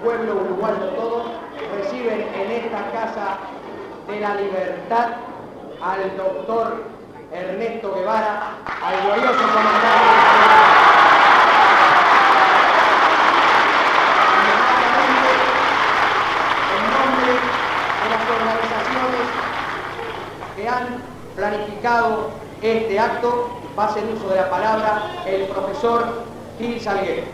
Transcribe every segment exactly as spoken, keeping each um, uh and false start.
pueblo uruguayo todo, reciben en esta Casa de la Libertad al doctor Ernesto Guevara, al glorioso comandante. Que han planificado este acto, va a hacer uso de la palabra el profesor Gil Salguero.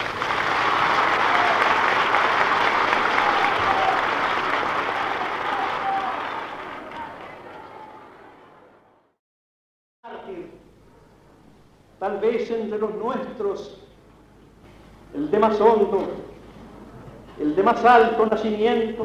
Tal vez entre los nuestros, el de más hondo, el de más alto nacimiento,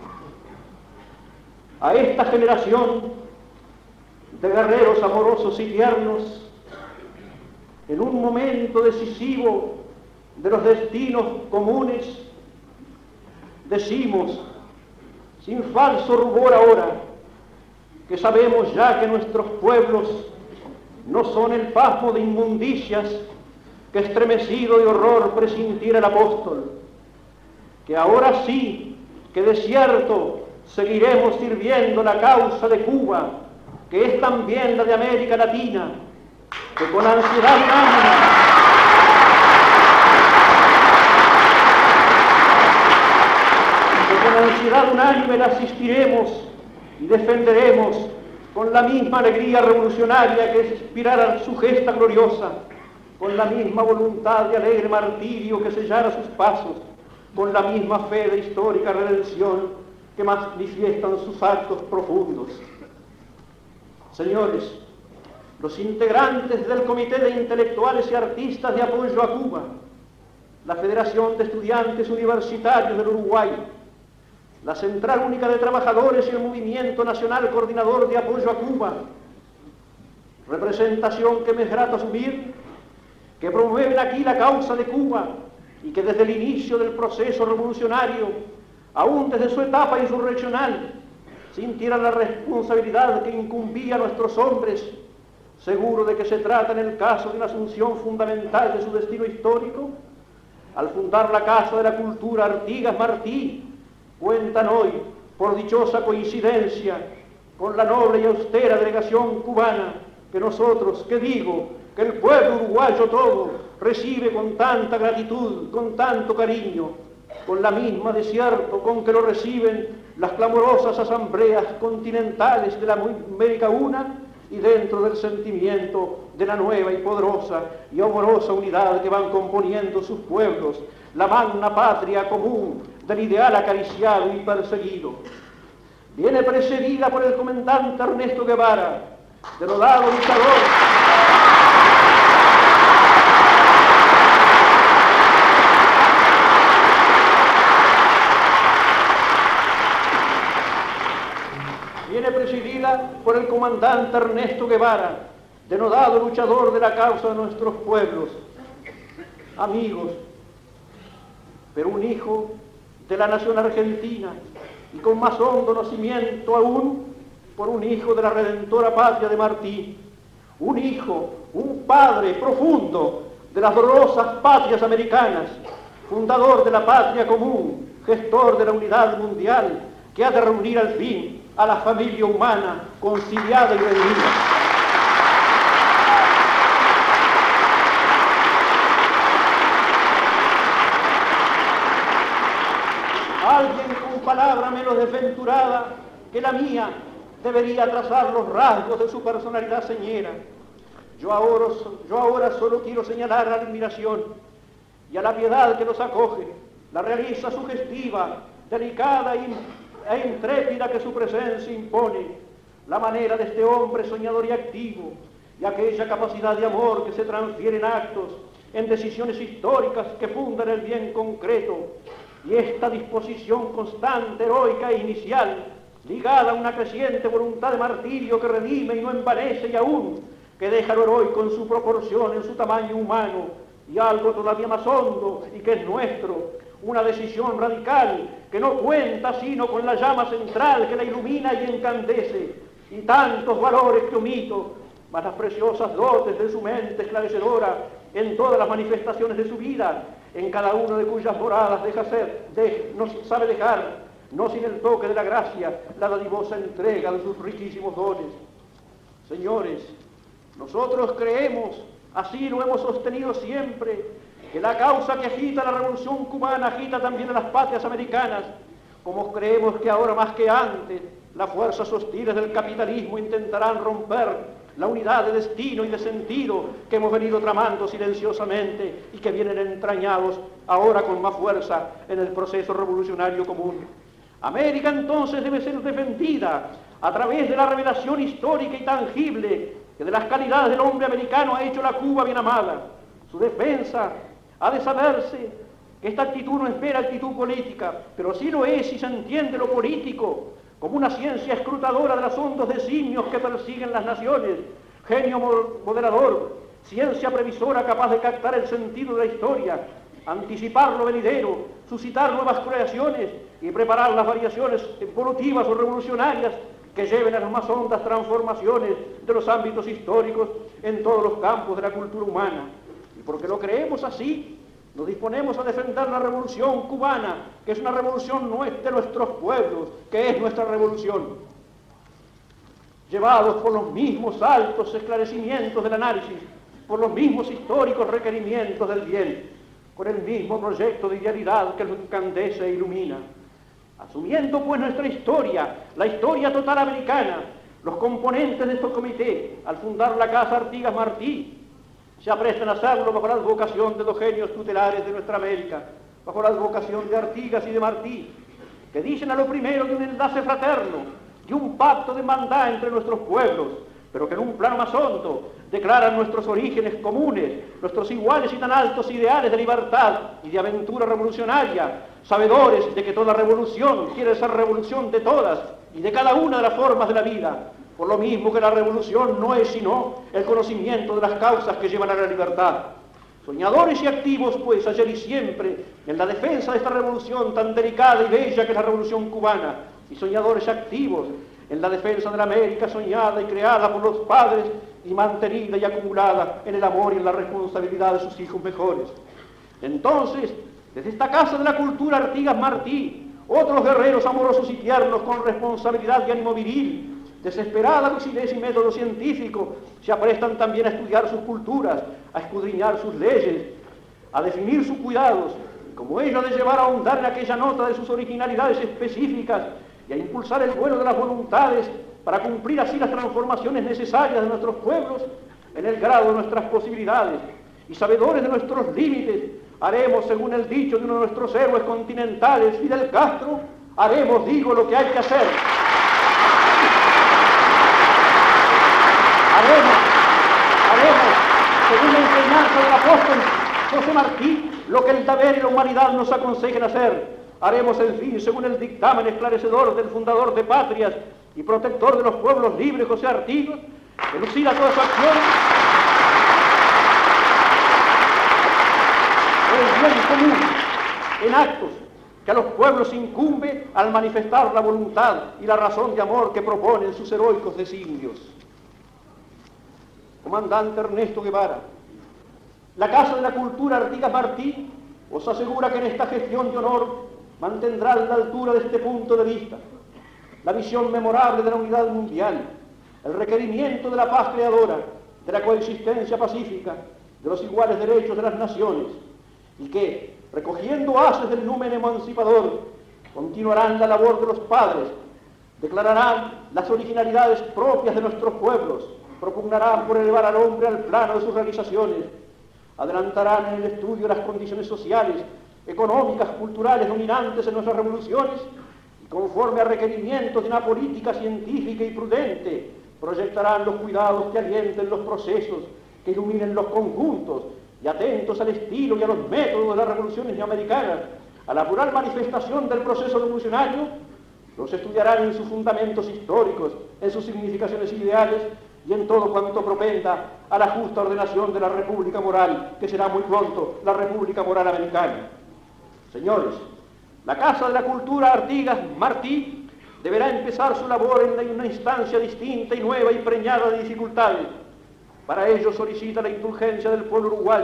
a esta generación de guerreros amorosos y tiernos, en un momento decisivo de los destinos comunes, decimos, sin falso rubor ahora, que sabemos ya que nuestros pueblos no son el pasmo de inmundicias que estremecido de horror presintiera el apóstol, que ahora sí, que de cierto seguiremos sirviendo la causa de Cuba, que es también la de América Latina, que con ansiedad unánime, que con ansiedad unánime la asistiremos y defenderemos con la misma alegría revolucionaria que inspirara su gesta gloriosa, con la misma voluntad de alegre martirio que sellara sus pasos, con la misma fe de histórica redención que manifiestan sus actos profundos. Señores, los integrantes del Comité de Intelectuales y Artistas de Apoyo a Cuba, la Federación de Estudiantes Universitarios del Uruguay, la Central Única de Trabajadores y el Movimiento Nacional Coordinador de Apoyo a Cuba, representación que me es grato asumir, que promueven aquí la causa de Cuba y que desde el inicio del proceso revolucionario, aún desde su etapa insurreccional, sintieran la responsabilidad que incumbía a nuestros hombres, seguro de que se trata en el caso de una asunción fundamental de su destino histórico. Al fundar la Casa de la Cultura Artigas Martí, cuentan hoy, por dichosa coincidencia, con la noble y austera delegación cubana que nosotros, que digo, que el pueblo uruguayo todo recibe con tanta gratitud, con tanto cariño, con la misma desierto con que lo reciben las clamorosas asambleas continentales de la América Una y dentro del sentimiento de la nueva y poderosa y amorosa unidad que van componiendo sus pueblos, la magna patria común del ideal acariciado y perseguido. Viene precedida por el comandante Ernesto Guevara, denodado luchador, viene presidida por el comandante Ernesto Guevara, denodado luchador de la causa de nuestros pueblos. Amigos, pero un hijo de la nación argentina y con más hondo nacimiento aún por un hijo de la redentora patria de Martí, un hijo, un padre profundo de las dolorosas patrias americanas, fundador de la patria común, gestor de la unidad mundial, que ha de reunir al fin a la familia humana conciliada y redimida. Alguien con palabra menos desventurada que la mía debería trazar los rasgos de su personalidad señera. Yo ahora, yo ahora solo quiero señalar a la admiración y a la piedad que nos acoge, la realiza sugestiva, delicada y e intrépida que su presencia impone, la manera de este hombre soñador y activo, y aquella capacidad de amor que se transfiere en actos, en decisiones históricas que fundan el bien concreto, y esta disposición constante, heroica e inicial, ligada a una creciente voluntad de martirio que redime y no envanece y aún, que deja lo heroico en su proporción, en su tamaño humano, y algo todavía más hondo y que es nuestro, una decisión radical que no cuenta sino con la llama central que la ilumina y encandece, y tantos valores que omito, mas las preciosas dotes de su mente esclarecedora en todas las manifestaciones de su vida, en cada una de cuyas moradas deja ser, de, no sabe dejar, no sin el toque de la gracia, la dadivosa entrega de sus riquísimos dones. Señores, nosotros creemos, así lo hemos sostenido siempre, que la causa que agita la revolución cubana agita también a las patrias americanas, como creemos que ahora más que antes las fuerzas hostiles del capitalismo intentarán romper la unidad de destino y de sentido que hemos venido tramando silenciosamente y que vienen entrañados ahora con más fuerza en el proceso revolucionario común. América entonces debe ser defendida a través de la revelación histórica y tangible que de las calidades del hombre americano ha hecho la Cuba bien amada. Su defensa ha de saberse que esta actitud no es mera actitud política, pero sí lo es si se entiende lo político como una ciencia escrutadora de los hondos designios que persiguen las naciones, genio moderador, ciencia previsora capaz de captar el sentido de la historia, anticipar lo venidero, suscitar nuevas creaciones y preparar las variaciones evolutivas o revolucionarias que lleven a las más hondas transformaciones de los ámbitos históricos en todos los campos de la cultura humana. Y porque lo creemos así, nos disponemos a defender la revolución cubana, que es una revolución de nuestros pueblos, que es nuestra revolución. Llevados por los mismos altos esclarecimientos del análisis, por los mismos históricos requerimientos del bien, con el mismo proyecto de idealidad que lo encandece e ilumina. Asumiendo pues nuestra historia, la historia total americana, los componentes de este comité, al fundar la Casa Artigas Martí, se aprestan a hacerlo bajo la advocación de los genios tutelares de nuestra América, bajo la advocación de Artigas y de Martí, que dicen a lo primero de un enlace fraterno, de un pacto de hermandad entre nuestros pueblos, pero que en un plano más hondo declaran nuestros orígenes comunes, nuestros iguales y tan altos ideales de libertad y de aventura revolucionaria, sabedores de que toda revolución quiere ser revolución de todas y de cada una de las formas de la vida, por lo mismo que la revolución no es sino el conocimiento de las causas que llevan a la libertad. Soñadores y activos, pues, ayer y siempre, en la defensa de esta revolución tan delicada y bella que es la revolución cubana, y soñadores activos en la defensa de la América soñada y creada por los padres y mantenida y acumulada en el amor y en la responsabilidad de sus hijos mejores. Entonces, desde esta Casa de la Cultura Artigas Martí, otros guerreros amorosos y tiernos con responsabilidad y ánimo viril, desesperada lucidez y método científico, se aprestan también a estudiar sus culturas, a escudriñar sus leyes, a definir sus cuidados, y como ello de llevar a ahondar en aquella nota de sus originalidades específicas y a impulsar el vuelo de las voluntades para cumplir así las transformaciones necesarias de nuestros pueblos en el grado de nuestras posibilidades. Y sabedores de nuestros límites, haremos, según el dicho de uno de nuestros héroes continentales, Fidel Castro, haremos, digo, lo que hay que hacer. Haremos, haremos, según la enseñanza del apóstol José Martí, lo que el deber y la humanidad nos aconsejen hacer. Haremos, en fin, según el dictamen esclarecedor del fundador de patrias y protector de los pueblos libres, José Artigas, que lucida toda su acción el bien común, en actos que a los pueblos incumbe al manifestar la voluntad y la razón de amor que proponen sus heroicos designios. Comandante Ernesto Guevara, la Casa de la Cultura Artigas Martí os asegura que en esta gestión de honor mantendrá a la altura de este punto de vista la visión memorable de la unidad mundial, el requerimiento de la paz creadora, de la coexistencia pacífica, de los iguales derechos de las naciones, y que, recogiendo haces del numen emancipador, continuarán la labor de los padres, declararán las originalidades propias de nuestros pueblos, propugnarán por elevar al hombre al plano de sus realizaciones, adelantarán en el estudio las condiciones sociales, económicas, culturales dominantes en nuestras revoluciones, y conforme a requerimientos de una política científica y prudente, proyectarán los cuidados que alienten los procesos, que iluminen los conjuntos, y atentos al estilo y a los métodos de las revoluciones neoamericanas, a la plural manifestación del proceso revolucionario, los estudiarán en sus fundamentos históricos, en sus significaciones ideales y en todo cuanto propenda a la justa ordenación de la República Moral, que será muy pronto la República Moral Americana. Señores, la Casa de la Cultura Artigas Martí deberá empezar su labor en una instancia distinta y nueva y preñada de dificultades. Para ello solicita la indulgencia del pueblo uruguayo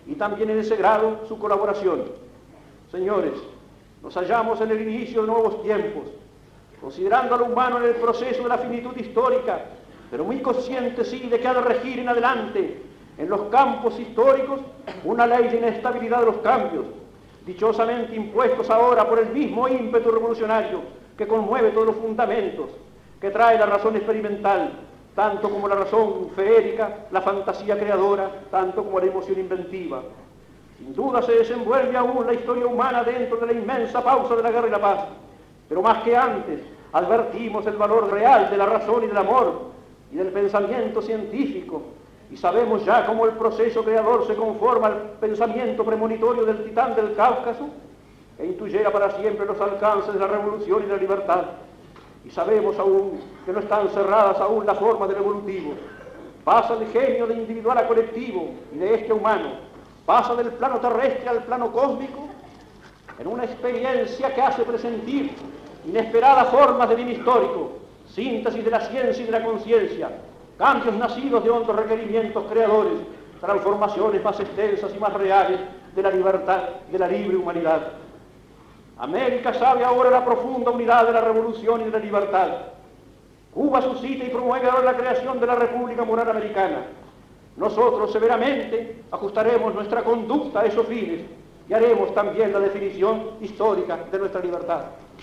y también en ese grado su colaboración. Señores, nos hallamos en el inicio de nuevos tiempos, considerando al humano en el proceso de la finitud histórica, pero muy consciente sí de que ha de regir en adelante en los campos históricos una ley de inestabilidad de los cambios, dichosamente impuestos ahora por el mismo ímpetu revolucionario que conmueve todos los fundamentos, que trae la razón experimental, tanto como la razón feérica, la fantasía creadora, tanto como la emoción inventiva. Sin duda se desenvuelve aún la historia humana dentro de la inmensa pausa de la guerra y la paz, pero más que antes advertimos el valor real de la razón y del amor y del pensamiento científico, y sabemos ya cómo el proceso creador se conforma al pensamiento premonitorio del titán del Cáucaso, e intuyera para siempre los alcances de la revolución y de la libertad. Y sabemos aún que no están cerradas aún las formas del evolutivo. Pasa el genio de individual a colectivo y de este humano, pasa del plano terrestre al plano cósmico, en una experiencia que hace presentir inesperadas formas de bien histórico, síntesis de la ciencia y de la conciencia, cambios nacidos de hondos requerimientos creadores, transformaciones más extensas y más reales de la libertad, de la libre humanidad. América sabe ahora la profunda unidad de la revolución y de la libertad. Cuba suscita y promueve ahora la creación de la República Moral Americana. Nosotros severamente ajustaremos nuestra conducta a esos fines y haremos también la definición histórica de nuestra libertad.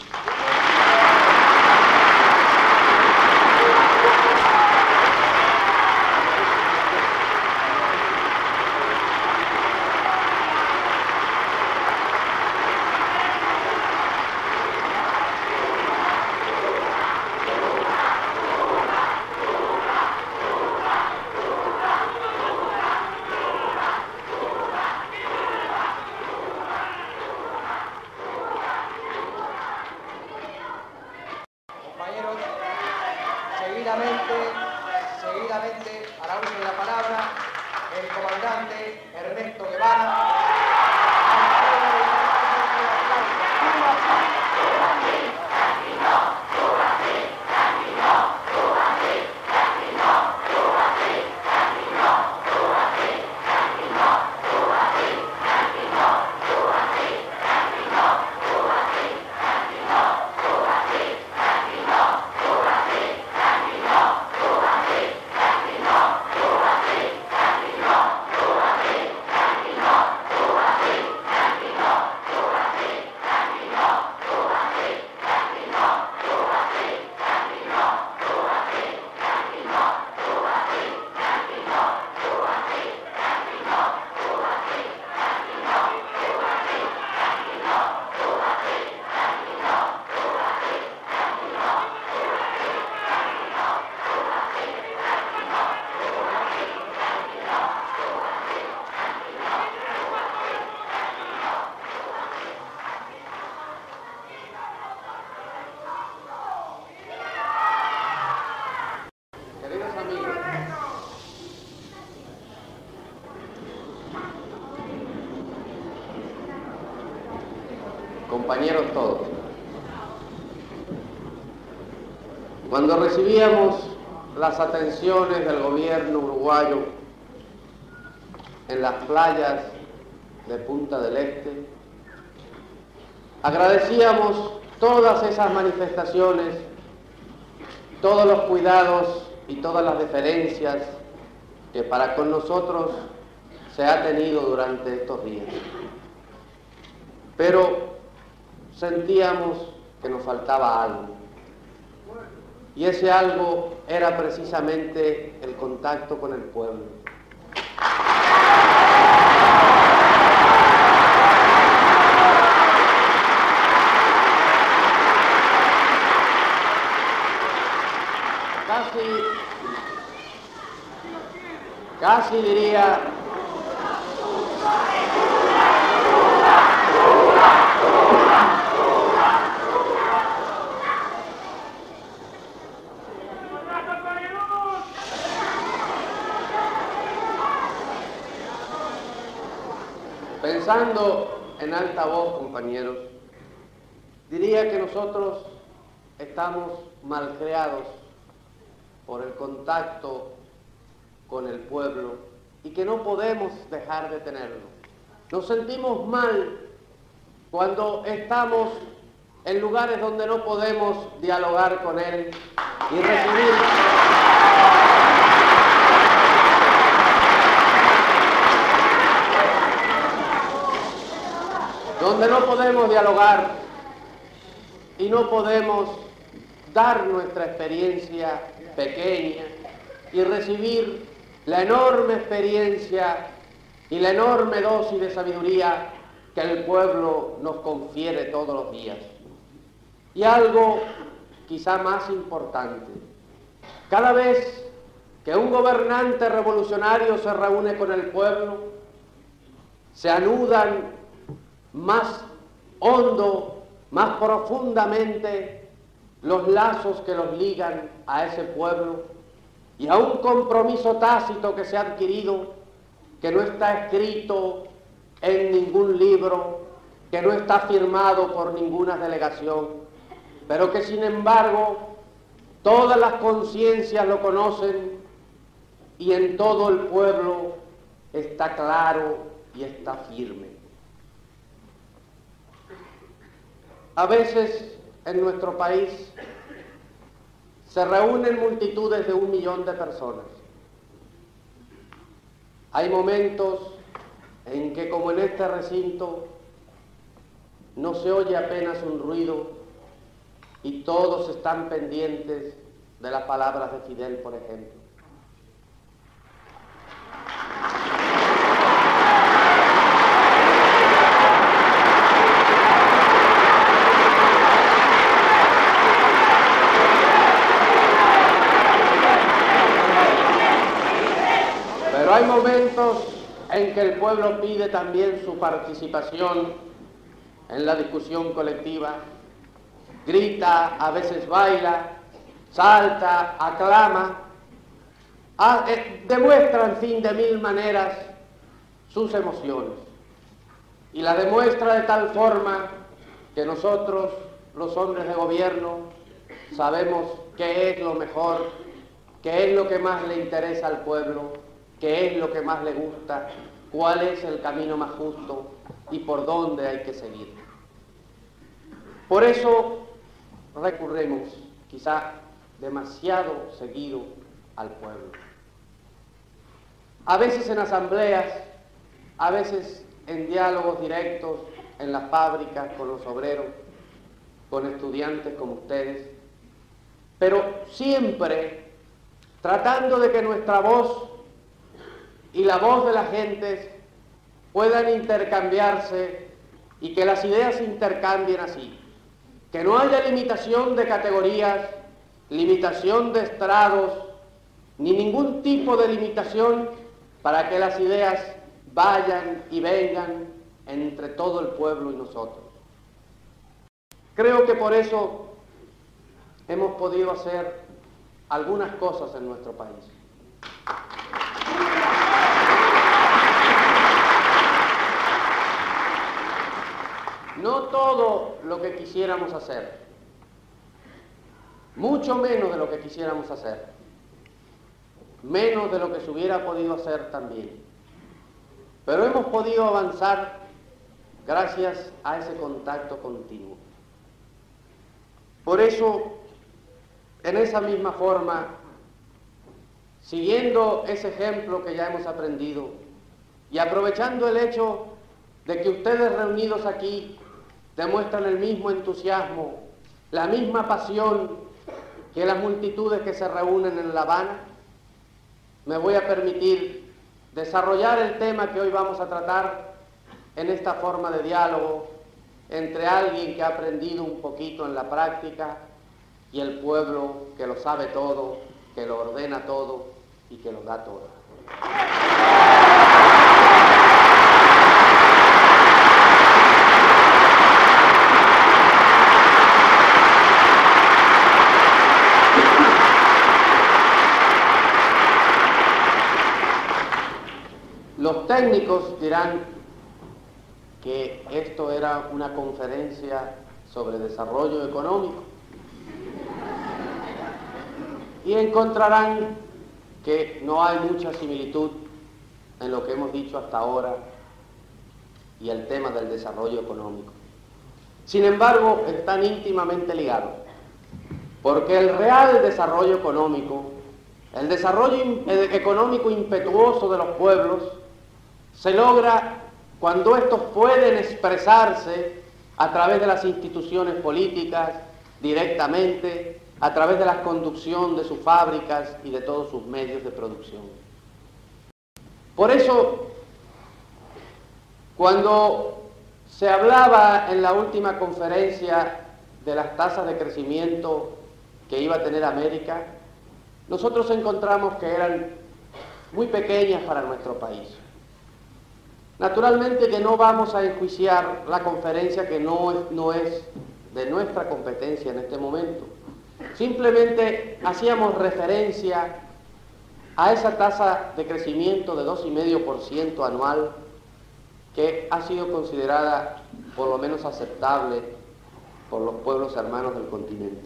Seguidamente, seguidamente hará uso de la palabra el comandante Ernesto Guevara. Compañeros todos, cuando recibíamos las atenciones del gobierno uruguayo en las playas de Punta del Este, agradecíamos todas esas manifestaciones, todos los cuidados y todas las deferencias que para con nosotros se ha tenido durante estos días. Pero sentíamos que nos faltaba algo, y ese algo era precisamente el contacto con el pueblo. Casi, casi diría pensando en alta voz, compañeros, diría que nosotros estamos malcriados por el contacto con el pueblo y que no podemos dejar de tenerlo. Nos sentimos mal cuando estamos en lugares donde no podemos dialogar con él y recibir donde no podemos dialogar y no podemos dar nuestra experiencia pequeña y recibir la enorme experiencia y la enorme dosis de sabiduría que el pueblo nos confiere todos los días. Y algo quizá más importante, cada vez que un gobernante revolucionario se reúne con el pueblo, se anudan más hondo, más profundamente los lazos que los ligan a ese pueblo y a un compromiso tácito que se ha adquirido, que no está escrito en ningún libro, que no está firmado por ninguna delegación, pero que sin embargo todas las conciencias lo conocen y en todo el pueblo está claro y está firme. A veces en nuestro país se reúnen multitudes de un millón de personas. Hay momentos en que, como en este recinto, no se oye apenas un ruido y todos están pendientes de las palabras de Fidel, por ejemplo. Pero hay momentos en que el pueblo pide también su participación en la discusión colectiva, grita, a veces baila, salta, aclama, a, eh, demuestra, en fin, de mil maneras sus emociones. Y la demuestra de tal forma que nosotros, los hombres de gobierno, sabemos qué es lo mejor, qué es lo que más le interesa al pueblo, qué es lo que más le gusta, cuál es el camino más justo y por dónde hay que seguir. Por eso recurremos, quizá demasiado seguido, al pueblo. A veces en asambleas, a veces en diálogos directos en las fábricas con los obreros, con estudiantes como ustedes, pero siempre tratando de que nuestra voz y la voz de las gentes puedan intercambiarse y que las ideas se intercambien así. Que no haya limitación de categorías, limitación de estrados, ni ningún tipo de limitación para que las ideas vayan y vengan entre todo el pueblo y nosotros. Creo que por eso hemos podido hacer algunas cosas en nuestro país. No todo lo que quisiéramos hacer, mucho menos de lo que quisiéramos hacer, menos de lo que se hubiera podido hacer también. Pero hemos podido avanzar gracias a ese contacto continuo. Por eso, en esa misma forma, siguiendo ese ejemplo que ya hemos aprendido y aprovechando el hecho de que ustedes reunidos aquí demuestran el mismo entusiasmo, la misma pasión que las multitudes que se reúnen en La Habana, me voy a permitir desarrollar el tema que hoy vamos a tratar en esta forma de diálogo entre alguien que ha aprendido un poquito en la práctica y el pueblo que lo sabe todo, que lo ordena todo y que lo da todo. Los técnicos dirán que esto era una conferencia sobre desarrollo económico y encontrarán que no hay mucha similitud en lo que hemos dicho hasta ahora y el tema del desarrollo económico. Sin embargo, están íntimamente ligados, porque el real desarrollo económico, el desarrollo económico impetuoso de los pueblos, se logra cuando estos pueden expresarse a través de las instituciones políticas, directamente, a través de la conducción de sus fábricas y de todos sus medios de producción. Por eso, cuando se hablaba en la última conferencia de las tasas de crecimiento que iba a tener América, nosotros encontramos que eran muy pequeñas para nuestro país. Naturalmente que no vamos a enjuiciar la conferencia, que no es, no es de nuestra competencia en este momento. Simplemente hacíamos referencia a esa tasa de crecimiento de dos coma cinco por ciento anual que ha sido considerada por lo menos aceptable por los pueblos hermanos del continente.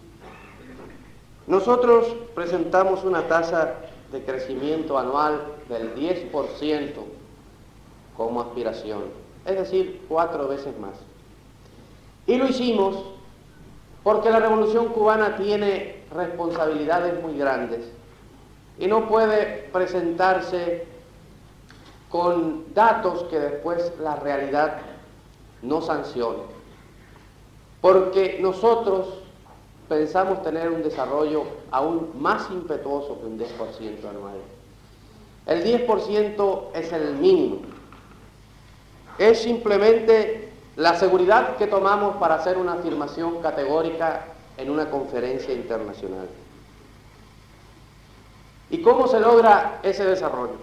Nosotros presentamos una tasa de crecimiento anual del diez por ciento como aspiración, es decir, cuatro veces más. Y lo hicimos porque la Revolución Cubana tiene responsabilidades muy grandes y no puede presentarse con datos que después la realidad no sancione. Porque nosotros pensamos tener un desarrollo aún más impetuoso que un diez por ciento anual. El diez por ciento es el mínimo. Es simplemente la seguridad que tomamos para hacer una afirmación categórica en una conferencia internacional. ¿Y cómo se logra ese desarrollo?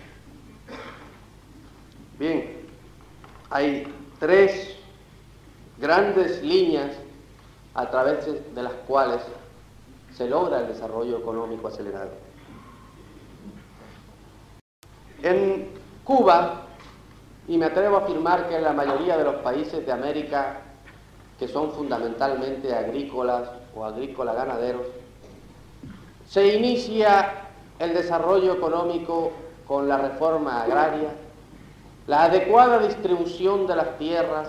Bien, hay tres grandes líneas a través de las cuales se logra el desarrollo económico acelerado. En Cuba, y me atrevo a afirmar que en la mayoría de los países de América que son fundamentalmente agrícolas o agrícola ganaderos, se inicia el desarrollo económico con la reforma agraria, la adecuada distribución de las tierras,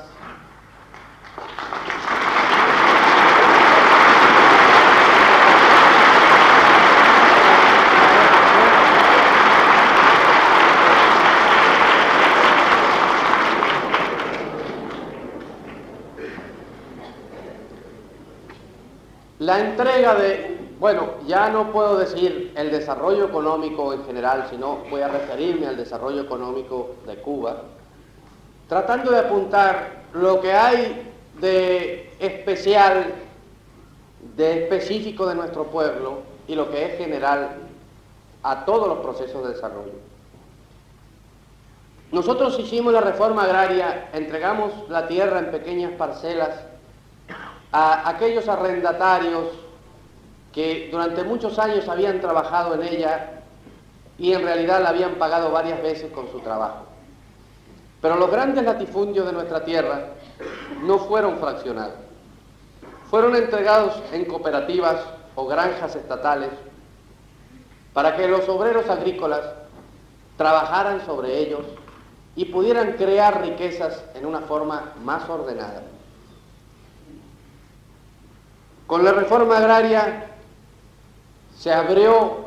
la entrega de, bueno, ya no puedo decir el desarrollo económico en general, sino voy a referirme al desarrollo económico de Cuba, tratando de apuntar lo que hay de especial, de específico de nuestro pueblo y lo que es general a todos los procesos de desarrollo. Nosotros hicimos la reforma agraria, entregamos la tierra en pequeñas parcelas a aquellos arrendatarios que durante muchos años habían trabajado en ella y en realidad la habían pagado varias veces con su trabajo. Pero los grandes latifundios de nuestra tierra no fueron fraccionados. Fueron entregados en cooperativas o granjas estatales para que los obreros agrícolas trabajaran sobre ellos y pudieran crear riquezas en una forma más ordenada. Con la reforma agraria se abrió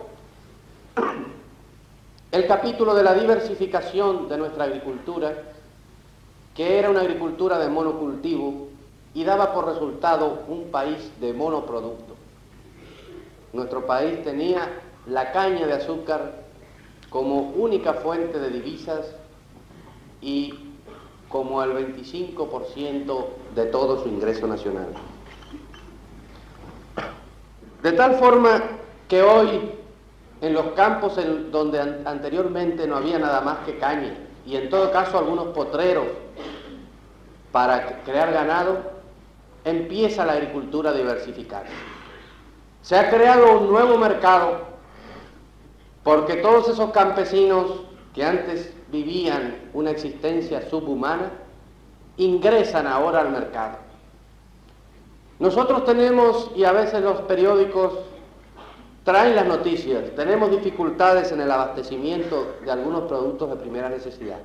el capítulo de la diversificación de nuestra agricultura, que era una agricultura de monocultivo y daba por resultado un país de monoproducto. Nuestro país tenía la caña de azúcar como única fuente de divisas y como el veinticinco por ciento de todo su ingreso nacional. De tal forma que hoy, en los campos en donde an anteriormente no había nada más que caña, y en todo caso algunos potreros para crear ganado, empieza la agricultura a diversificarse. Se ha creado un nuevo mercado, porque todos esos campesinos que antes vivían una existencia subhumana, ingresan ahora al mercado. Nosotros tenemos, y a veces los periódicos traen las noticias. Tenemos dificultades en el abastecimiento de algunos productos de primera necesidad.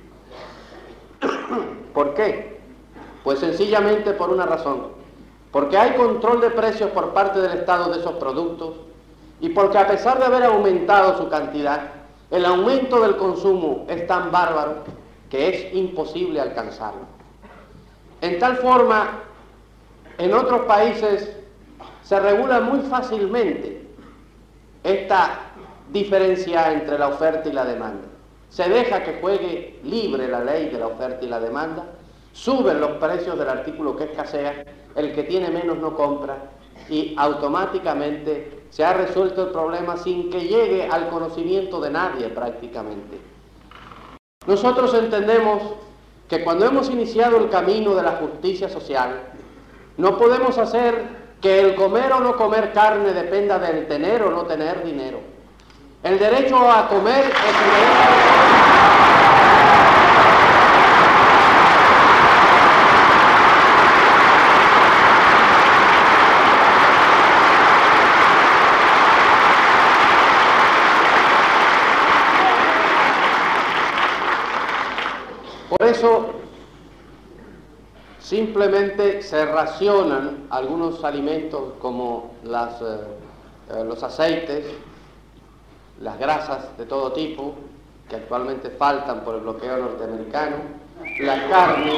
¿Por qué? Pues sencillamente por una razón. Porque hay control de precios por parte del Estado de esos productos y porque a pesar de haber aumentado su cantidad, el aumento del consumo es tan bárbaro que es imposible alcanzarlo. En tal forma, en otros países se regula muy fácilmente esta diferencia entre la oferta y la demanda. Se deja que juegue libre la ley de la oferta y la demanda, suben los precios del artículo que escasea, el que tiene menos no compra y automáticamente se ha resuelto el problema sin que llegue al conocimiento de nadie prácticamente. Nosotros entendemos que cuando hemos iniciado el camino de la justicia social, no podemos hacer que el comer o no comer carne dependa del tener o no tener dinero. El derecho a comer es el derecho. Por eso, simplemente se racionan algunos alimentos como las, eh, eh, los aceites, las grasas de todo tipo, que actualmente faltan por el bloqueo norteamericano, la carne.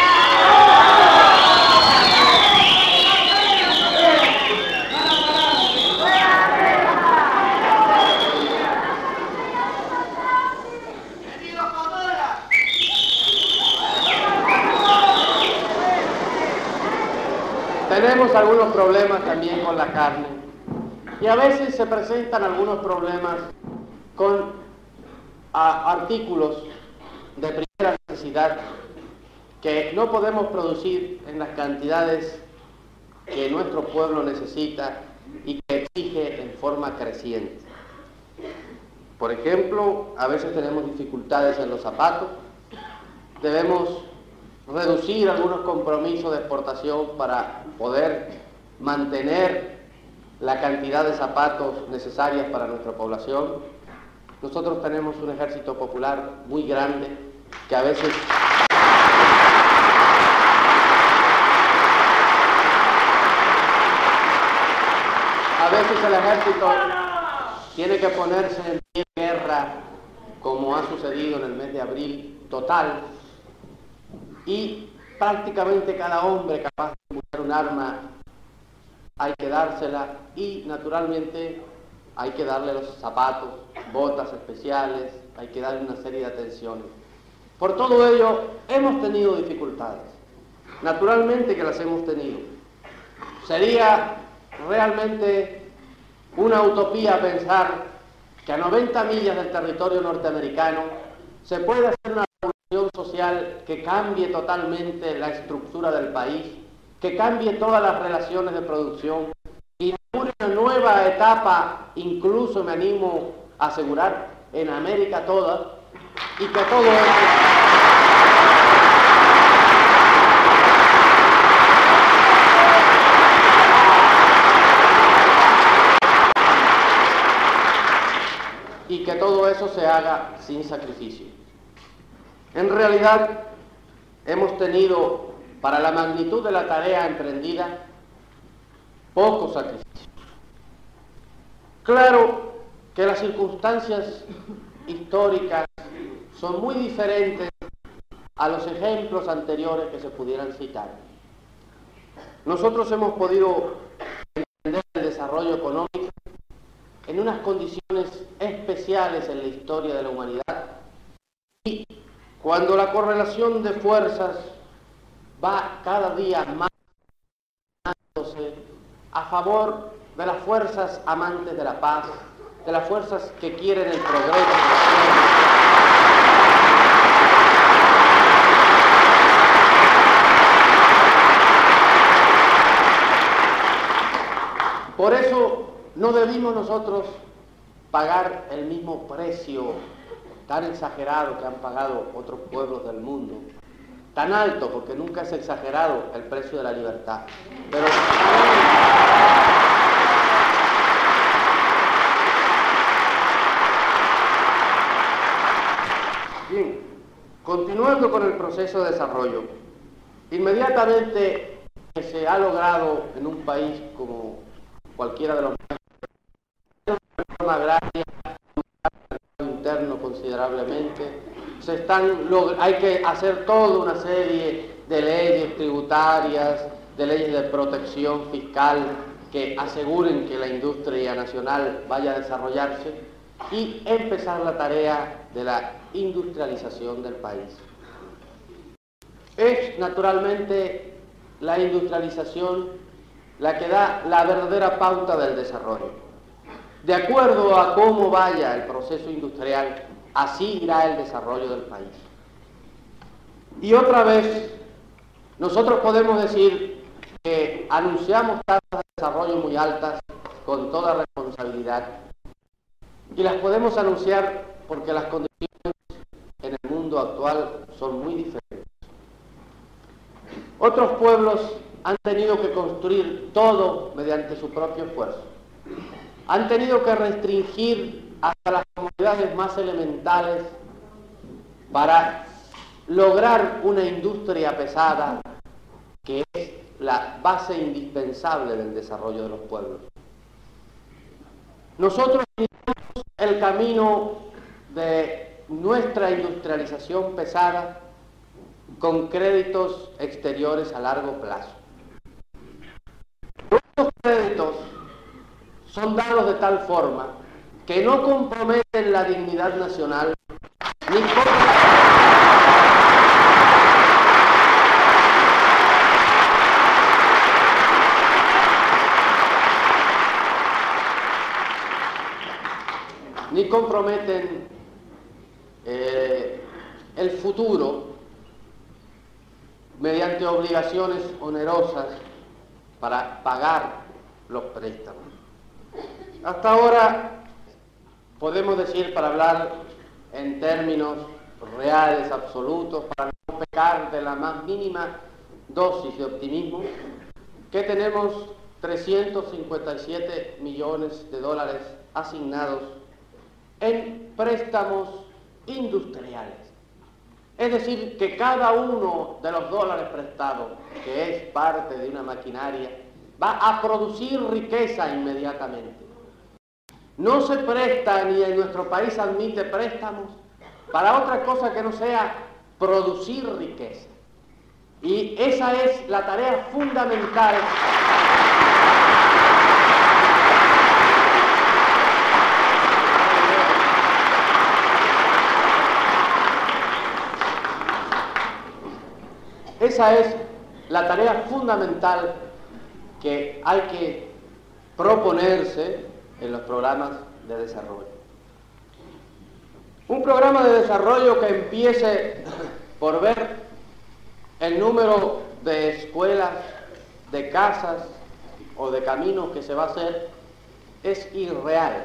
Tenemos algunos problemas también con la carne y a veces se presentan algunos problemas con a, artículos de primera necesidad que no podemos producir en las cantidades que nuestro pueblo necesita y que exige en forma creciente. Por ejemplo, a veces tenemos dificultades en los zapatos, debemos reducir algunos compromisos de exportación para poder mantener la cantidad de zapatos necesarias para nuestra población. Nosotros tenemos un ejército popular muy grande que a veces a veces el ejército tiene que ponerse en pie de guerra, como ha sucedido en el mes de abril, total, y prácticamente cada hombre capaz de usar un arma hay que dársela y naturalmente hay que darle los zapatos, botas especiales, hay que darle una serie de atenciones. Por todo ello hemos tenido dificultades, naturalmente que las hemos tenido. Sería realmente una utopía pensar que a noventa millas del territorio norteamericano se puede hacer una social que cambie totalmente la estructura del país, que cambie todas las relaciones de producción, inaugure una nueva etapa, incluso me animo a asegurar, en América toda, y que todo esto y que todo eso se haga sin sacrificio. En realidad, hemos tenido, para la magnitud de la tarea emprendida, poco sacrificio. Claro que las circunstancias históricas son muy diferentes a los ejemplos anteriores que se pudieran citar. Nosotros hemos podido entender el desarrollo económico en unas condiciones especiales en la historia de la humanidad y cuando la correlación de fuerzas va cada día más a favor de las fuerzas amantes de la paz, de las fuerzas que quieren el progreso. Por eso no debimos nosotros pagar el mismo precio tan exagerado que han pagado otros pueblos del mundo, tan alto, porque nunca es exagerado el precio de la libertad, pero Continuando con el proceso de desarrollo, inmediatamente que se ha logrado en un país como cualquiera de los una reforma agraria, un interno considerablemente, se están, hay que hacer toda una serie de leyes tributarias, de leyes de protección fiscal que aseguren que la industria nacional vaya a desarrollarse y empezar la tarea de la industrialización del país. Es naturalmente la industrialización la que da la verdadera pauta del desarrollo. De acuerdo a cómo vaya el proceso industrial, así irá el desarrollo del país. Y otra vez, nosotros podemos decir que anunciamos tasas de desarrollo muy altas con toda responsabilidad, y las podemos anunciar porque las condiciones en el mundo actual son muy diferentes. Otros pueblos han tenido que construir todo mediante su propio esfuerzo. Han tenido que restringir hasta las comunidades más elementales para lograr una industria pesada que es la base indispensable del desarrollo de los pueblos. Nosotros iniciamos el camino de nuestra industrialización pesada con créditos exteriores a largo plazo. Estos créditos son dados de tal forma que no comprometen la dignidad nacional ni ni comprometen eh, el futuro mediante obligaciones onerosas para pagar los préstamos. Hasta ahora podemos decir, para hablar en términos reales, absolutos, para no pecar de la más mínima dosis de optimismo, que tenemos trescientos cincuenta y siete millones de dólares asignados en préstamos industriales. Es decir, que cada uno de los dólares prestados, que es parte de una maquinaria, va a producir riqueza inmediatamente. No se presta, ni en nuestro país admite préstamos, para otra cosa que no sea producir riqueza. Y esa es la tarea fundamental Esa es la tarea fundamental que hay que proponerse en los programas de desarrollo. Un programa de desarrollo que empiece por ver el número de escuelas, de casas o de caminos que se va a hacer es irreal.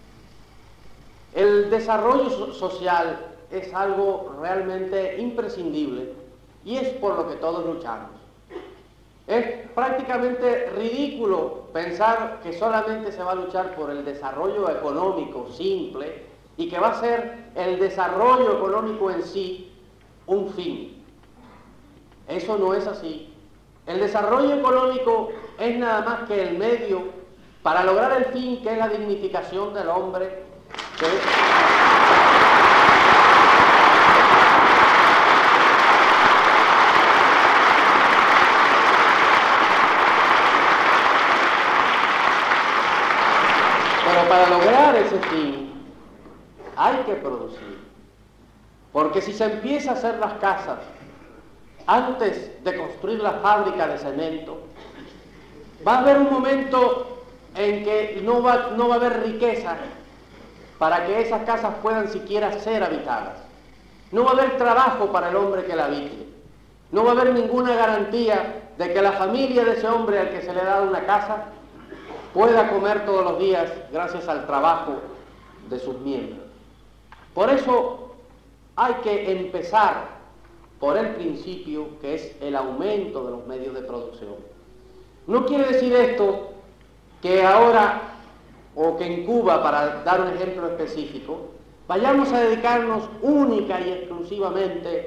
El desarrollo social es algo realmente imprescindible y es por lo que todos luchamos. Es prácticamente ridículo pensar que solamente se va a luchar por el desarrollo económico simple y que va a ser el desarrollo económico en sí un fin. Eso no es así. El desarrollo económico es nada más que el medio para lograr el fin, que es la dignificación del hombre, que es... Pero para lograr ese fin hay que producir, porque si se empieza a hacer las casas antes de construir la fábrica de cemento, va a haber un momento en que no va, no va a haber riqueza para que esas casas puedan siquiera ser habitadas. No va a haber trabajo para el hombre que la habite. No va a haber ninguna garantía de que la familia de ese hombre al que se le ha dado una casa pueda comer todos los días gracias al trabajo de sus miembros. Por eso hay que empezar por el principio, que es el aumento de los medios de producción. No quiere decir esto que ahora, o que en Cuba, para dar un ejemplo específico, vayamos a dedicarnos única y exclusivamente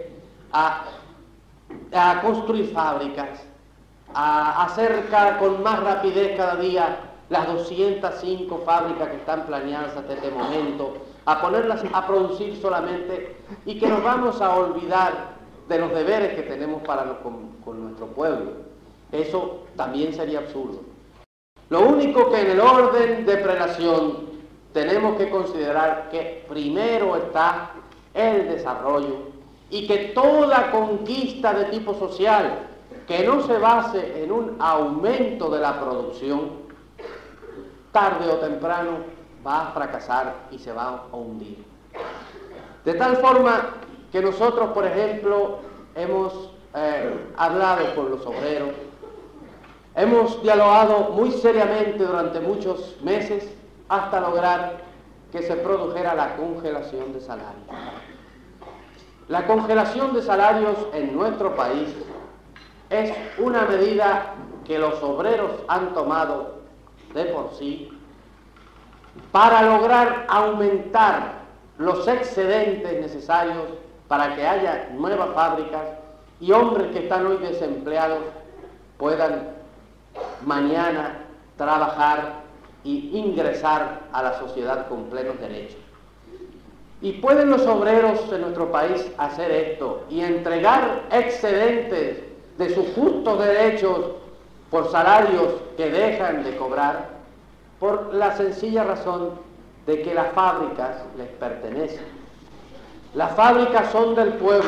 a, a construir fábricas, a hacer cada, con más rapidez cada día las doscientas cinco fábricas que están planeadas hasta este momento, a ponerlas a producir solamente, y que nos vamos a olvidar de los deberes que tenemos para los, con, con nuestro pueblo. Eso también sería absurdo. Lo único que en el orden de prelación tenemos que considerar que primero está el desarrollo, y que toda conquista de tipo social que no se base en un aumento de la producción, tarde o temprano va a fracasar y se va a hundir. De tal forma que nosotros, por ejemplo, hemos eh, hablado con los obreros, hemos dialogado muy seriamente durante muchos meses hasta lograr que se produjera la congelación de salarios. La congelación de salarios en nuestro país es una medida que los obreros han tomado de por sí para lograr aumentar los excedentes necesarios para que haya nuevas fábricas y hombres que están hoy desempleados puedan mañana trabajar y ingresar a la sociedad con plenos derechos. ¿Y pueden los obreros de nuestro país hacer esto y entregar excedentes de sus justos derechos por salarios que dejan de cobrar? Por la sencilla razón de que las fábricas les pertenecen. Las fábricas son del pueblo.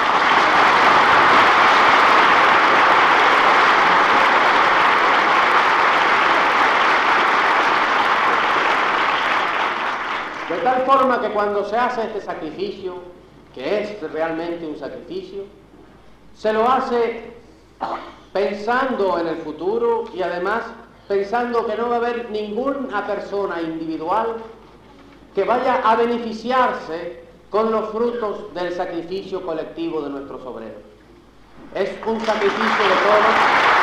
De tal forma que cuando se hace este sacrificio, que es realmente un sacrificio, se lo hace pensando en el futuro y además pensando que no va a haber ninguna persona individual que vaya a beneficiarse con los frutos del sacrificio colectivo de nuestros obreros. Es un sacrificio de todos.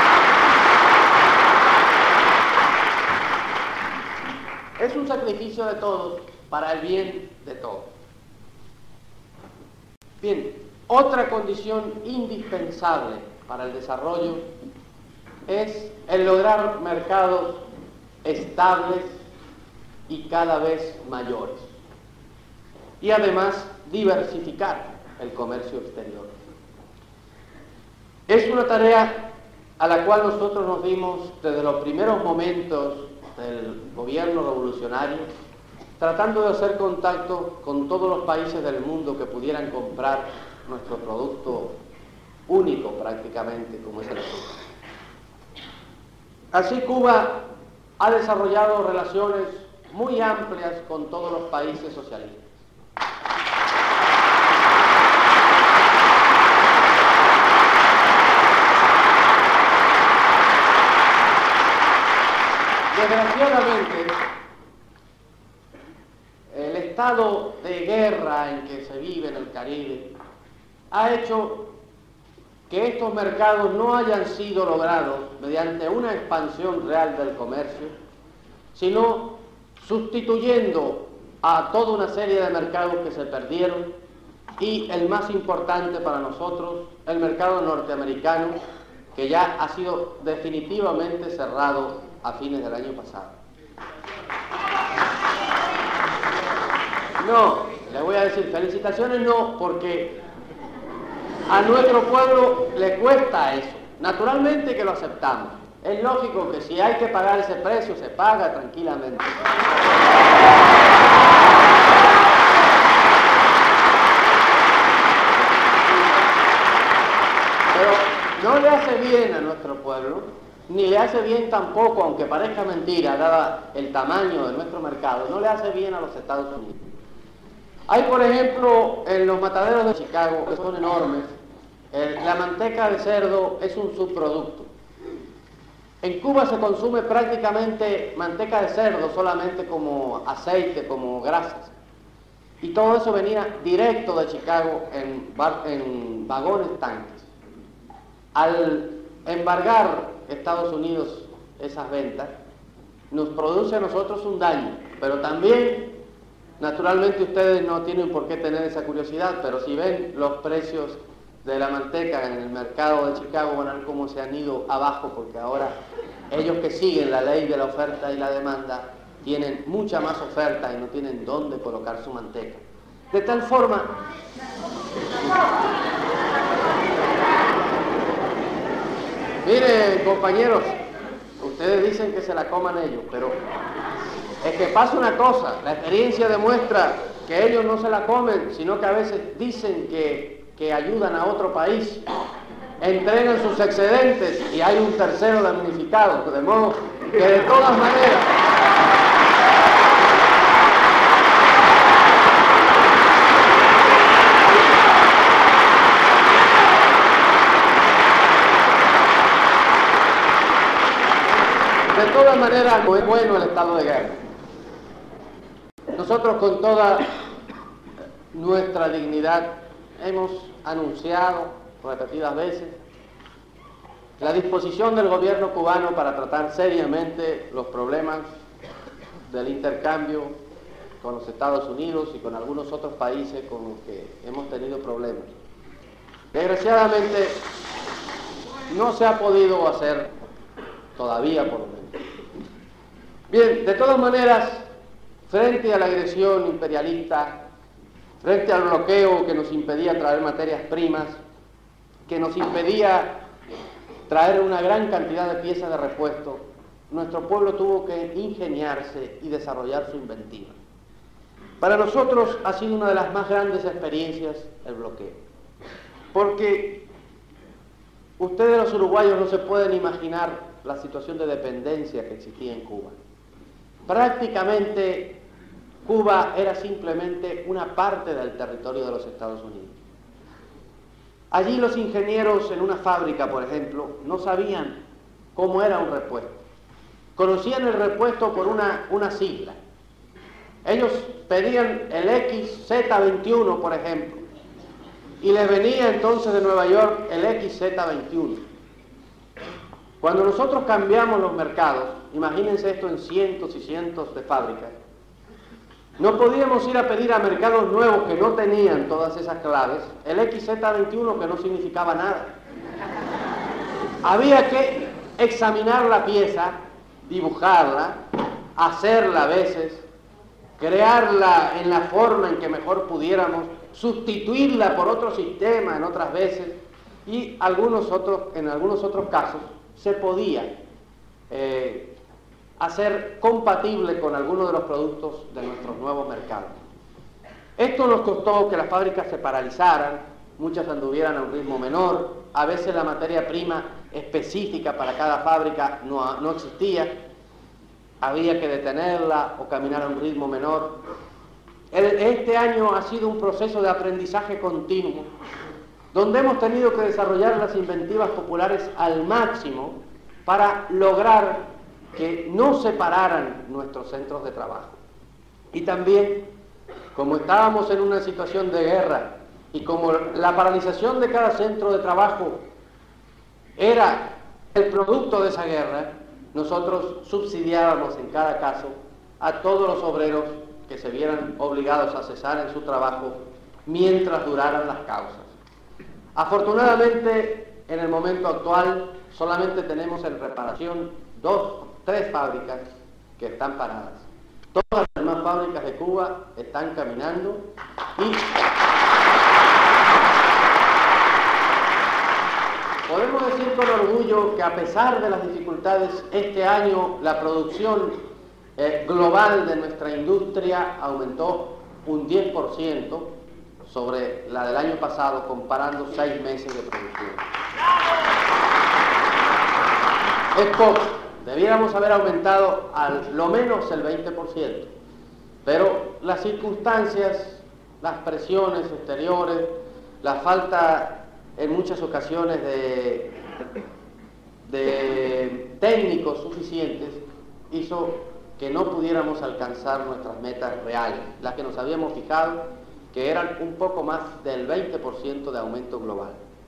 Es un sacrificio de todos para el bien de todos. Bien, otra condición indispensable para el desarrollo es el lograr mercados estables y cada vez mayores. Y además diversificar el comercio exterior. Es una tarea a la cual nosotros nos dimos desde los primeros momentos del gobierno revolucionario, tratando de hacer contacto con todos los países del mundo que pudieran comprar nuestro producto único prácticamente, como es el azúcar. Así Cuba ha desarrollado relaciones muy amplias con todos los países socialistas. Desgraciadamente, el estado de guerra en que se vive en el Caribe ha hecho que estos mercados no hayan sido logrados mediante una expansión real del comercio, sino sustituyendo a toda una serie de mercados que se perdieron, y el más importante para nosotros, el mercado norteamericano, que ya ha sido definitivamente cerrado a fines del año pasado. No, le voy a decir felicitaciones no, porque a nuestro pueblo le cuesta eso. Naturalmente que lo aceptamos. Es lógico que si hay que pagar ese precio, se paga tranquilamente. Pero no le hace bien a nuestro pueblo, ni le hace bien tampoco, aunque parezca mentira, dada el tamaño de nuestro mercado, no le hace bien a los Estados Unidos. Hay, por ejemplo, en los mataderos de Chicago, que son enormes, eh, la manteca de cerdo es un subproducto. En Cuba se consume prácticamente manteca de cerdo solamente como aceite, como grasas. Y todo eso venía directo de Chicago en, en vagones tanques. Al embargar Estados Unidos esas ventas, nos produce a nosotros un daño, pero también, naturalmente ustedes no tienen por qué tener esa curiosidad, pero si ven los precios de la manteca en el mercado de Chicago van a ver cómo se han ido abajo, porque ahora ellos que siguen la ley de la oferta y la demanda tienen mucha más oferta y no tienen dónde colocar su manteca. De tal forma... Miren, compañeros, ustedes dicen que se la coman ellos, pero es que pasa una cosa, la experiencia demuestra que ellos no se la comen, sino que a veces dicen que, que ayudan a otro país, entregan sus excedentes y hay un tercero damnificado, de modo que de todas maneras... De todas maneras, no es bueno el estado de guerra. Nosotros con toda nuestra dignidad hemos anunciado repetidas veces la disposición del gobierno cubano para tratar seriamente los problemas del intercambio con los Estados Unidos y con algunos otros países con los que hemos tenido problemas. Desgraciadamente no se ha podido hacer todavía, por lo menos. Bien, de todas maneras, frente a la agresión imperialista, frente al bloqueo que nos impedía traer materias primas, que nos impedía traer una gran cantidad de piezas de repuesto, nuestro pueblo tuvo que ingeniarse y desarrollar su inventiva. Para nosotros ha sido una de las más grandes experiencias el bloqueo, porque ustedes los uruguayos no se pueden imaginar la situación de dependencia que existía en Cuba. Prácticamente Cuba era simplemente una parte del territorio de los Estados Unidos. Allí los ingenieros en una fábrica, por ejemplo, no sabían cómo era un repuesto. Conocían el repuesto por una, una sigla. Ellos pedían el X Z veintiuno, por ejemplo, y les venía entonces de Nueva York el X Z veintiuno. Cuando nosotros cambiamos los mercados, imagínense esto en cientos y cientos de fábricas, no podíamos ir a pedir a mercados nuevos que no tenían todas esas claves el X Z veintiuno, que no significaba nada. Había que examinar la pieza, dibujarla, hacerla a veces, crearla en la forma en que mejor pudiéramos, sustituirla por otro sistema en otras veces, y algunos otros, en algunos otros casos se podía eh, hacer compatible con algunos de los productos de nuestros nuevos mercados. Esto nos costó que las fábricas se paralizaran, muchas anduvieran a un ritmo menor, a veces la materia prima específica para cada fábrica no, no existía, había que detenerla o caminar a un ritmo menor. El, este año ha sido un proceso de aprendizaje continuo, donde hemos tenido que desarrollar las inventivas populares al máximo para lograr que no se pararan nuestros centros de trabajo. Y también, como estábamos en una situación de guerra y como la paralización de cada centro de trabajo era el producto de esa guerra, nosotros subsidiábamos en cada caso a todos los obreros que se vieran obligados a cesar en su trabajo mientras duraran las causas. Afortunadamente, en el momento actual, solamente tenemos en reparación dos, tres fábricas que están paradas. Todas las demás fábricas de Cuba están caminando y podemos decir con orgullo que a pesar de las dificultades, este año la producción eh, global de nuestra industria aumentó un diez por ciento sobre la del año pasado, comparando seis meses de producción. Es poco, debiéramos haber aumentado al lo menos el veinte por ciento, pero las circunstancias, las presiones exteriores, la falta en muchas ocasiones de, de técnicos suficientes hizo que no pudiéramos alcanzar nuestras metas reales, las que nos habíamos fijado, que eran un poco más del veinte por ciento de aumento global.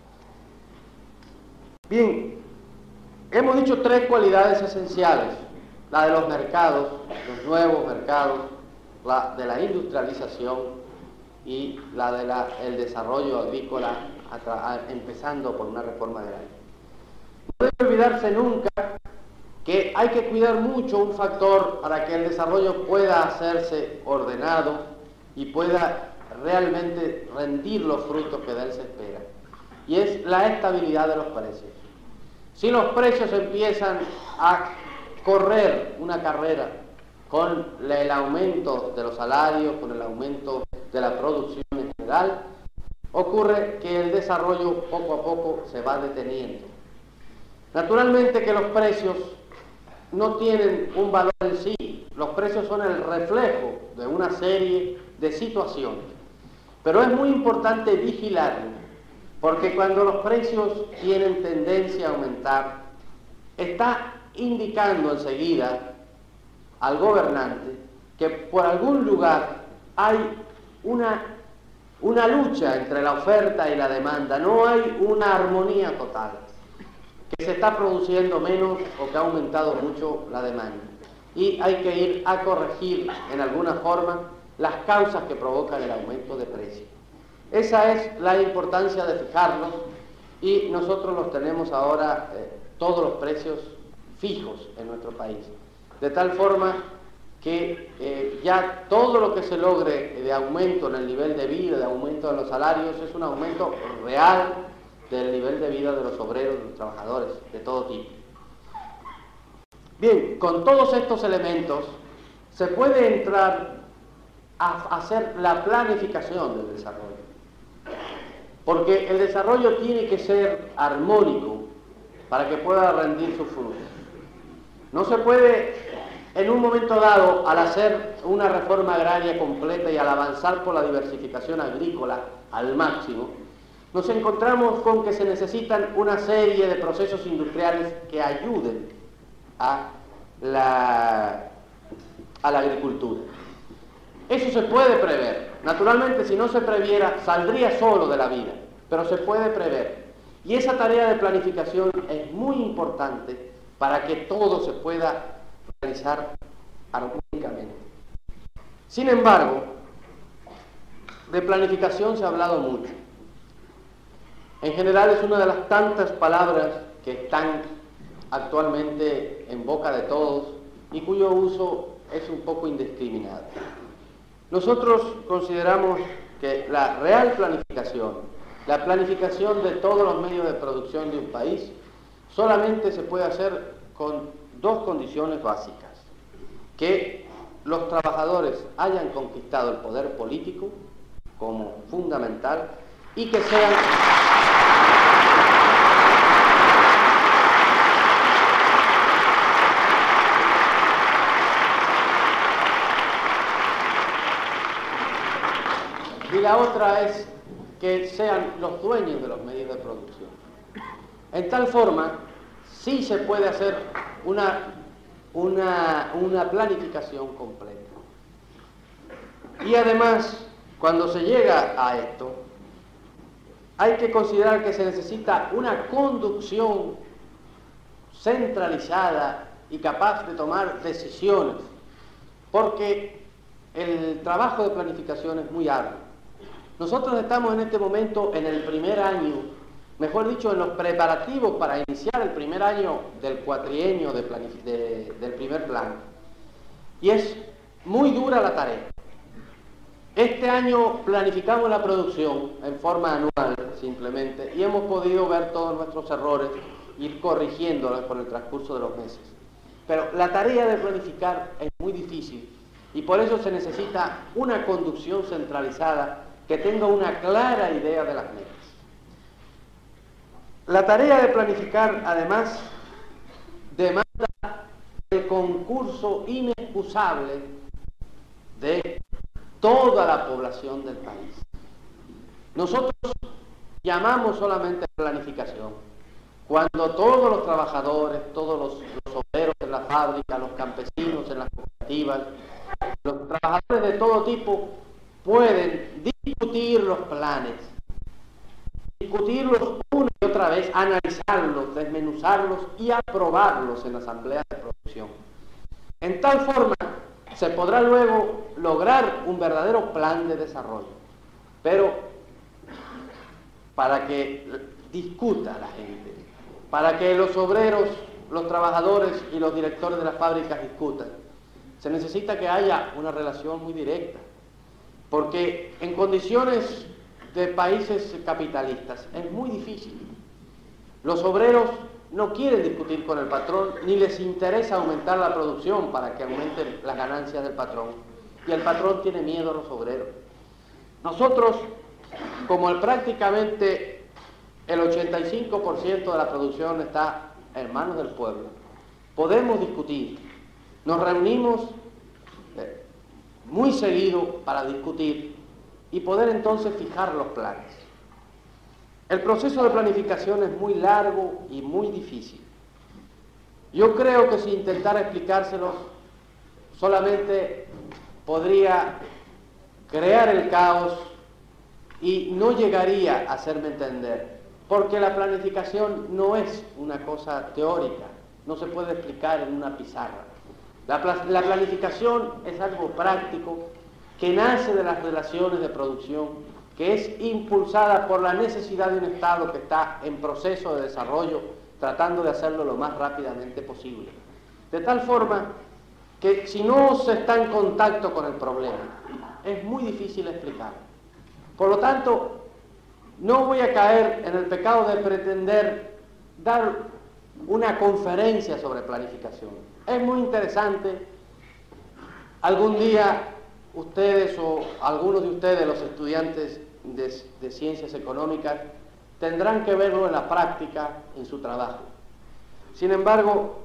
Bien, hemos dicho tres cualidades esenciales: la de los mercados, los nuevos mercados, la de la industrialización y la del desarrollo agrícola a, a, empezando por una reforma agraria. No debe olvidarse nunca que hay que cuidar mucho un factor para que el desarrollo pueda hacerse ordenado y pueda realmente rendir los frutos que de él se espera, y es la estabilidad de los precios. Si los precios empiezan a correr una carrera con el aumento de los salarios, con el aumento de la producción en general, ocurre que el desarrollo poco a poco se va deteniendo. Naturalmente que los precios no tienen un valor en sí, los precios son el reflejo de una serie de situaciones, pero es muy importante vigilarlo, porque cuando los precios tienen tendencia a aumentar, está indicando enseguida al gobernante que por algún lugar hay una, una lucha entre la oferta y la demanda, no hay una armonía total, que se está produciendo menos o que ha aumentado mucho la demanda. Y hay que ir a corregir en alguna forma las causas que provocan el aumento de precios. Esa es la importancia de fijarlos, y nosotros los tenemos ahora eh, todos los precios fijos en nuestro país, de tal forma que eh, ya todo lo que se logre de aumento en el nivel de vida, de aumento de los salarios, es un aumento real del nivel de vida de los obreros, de los trabajadores, de todo tipo. Bien, con todos estos elementos se puede entrar a hacer la planificación del desarrollo, porque el desarrollo tiene que ser armónico para que pueda rendir sus frutos. No se puede, en un momento dado, al hacer una reforma agraria completa y al avanzar por la diversificación agrícola al máximo, nos encontramos con que se necesitan una serie de procesos industriales que ayuden a la, a la agricultura. Eso se puede prever. Naturalmente, si no se previera, saldría solo de la vida, pero se puede prever. Y esa tarea de planificación es muy importante para que todo se pueda realizar armónicamente. Sin embargo, de planificación se ha hablado mucho. En general es una de las tantas palabras que están actualmente en boca de todos y cuyo uso es un poco indiscriminado. Nosotros consideramos que la real planificación, la planificación de todos los medios de producción de un país, solamente se puede hacer con dos condiciones básicas: que los trabajadores hayan conquistado el poder político como fundamental y que sean y la otra es que sean los dueños de los medios de producción. En tal forma, sí se puede hacer una, una, una planificación completa. Y además, cuando se llega a esto, hay que considerar que se necesita una conducción centralizada y capaz de tomar decisiones, porque el trabajo de planificación es muy arduo. Nosotros estamos en este momento en el primer año, mejor dicho, en los preparativos para iniciar el primer año del cuatrienio de de, del primer plan. Y es muy dura la tarea. Este año planificamos la producción en forma anual, simplemente, y hemos podido ver todos nuestros errores, ir corrigiéndolos por el transcurso de los meses. Pero la tarea de planificar es muy difícil, y por eso se necesita una conducción centralizada que tenga una clara idea de las metas. La tarea de planificar, además, demanda el concurso inexcusable de toda la población del país. Nosotros llamamos solamente planificación cuando todos los trabajadores, todos los, los obreros en la fábrica, los campesinos en las cooperativas, los trabajadores de todo tipo pueden discutir los planes, discutirlos una y otra vez, analizarlos, desmenuzarlos y aprobarlos en la asamblea de producción. En tal forma se podrá luego lograr un verdadero plan de desarrollo. Pero para que discuta la gente, para que los obreros, los trabajadores y los directores de las fábricas discutan. Se necesita que haya una relación muy directa, porque en condiciones de países capitalistas es muy difícil. Los obreros no quieren discutir con el patrón, ni les interesa aumentar la producción para que aumenten las ganancias del patrón. Y el patrón tiene miedo a los obreros. Nosotros, como el, prácticamente el ochenta y cinco por ciento de la producción está en manos del pueblo, podemos discutir. Nos reunimos eh, muy seguido para discutir y poder entonces fijar los planes. El proceso de planificación es muy largo y muy difícil. Yo creo que si intentara explicárselos, solamente podría crear el caos y no llegaría a hacerme entender, porque la planificación no es una cosa teórica, no se puede explicar en una pizarra. La, la planificación es algo práctico que nace de las relaciones de producción, que es impulsada por la necesidad de un Estado que está en proceso de desarrollo, tratando de hacerlo lo más rápidamente posible. De tal forma que si no se está en contacto con el problema, es muy difícil explicar. Por lo tanto, no voy a caer en el pecado de pretender dar una conferencia sobre planificación. Es muy interesante. Algún día ustedes o algunos de ustedes, los estudiantes de, de ciencias económicas, tendrán que verlo en la práctica, en su trabajo. Sin embargo,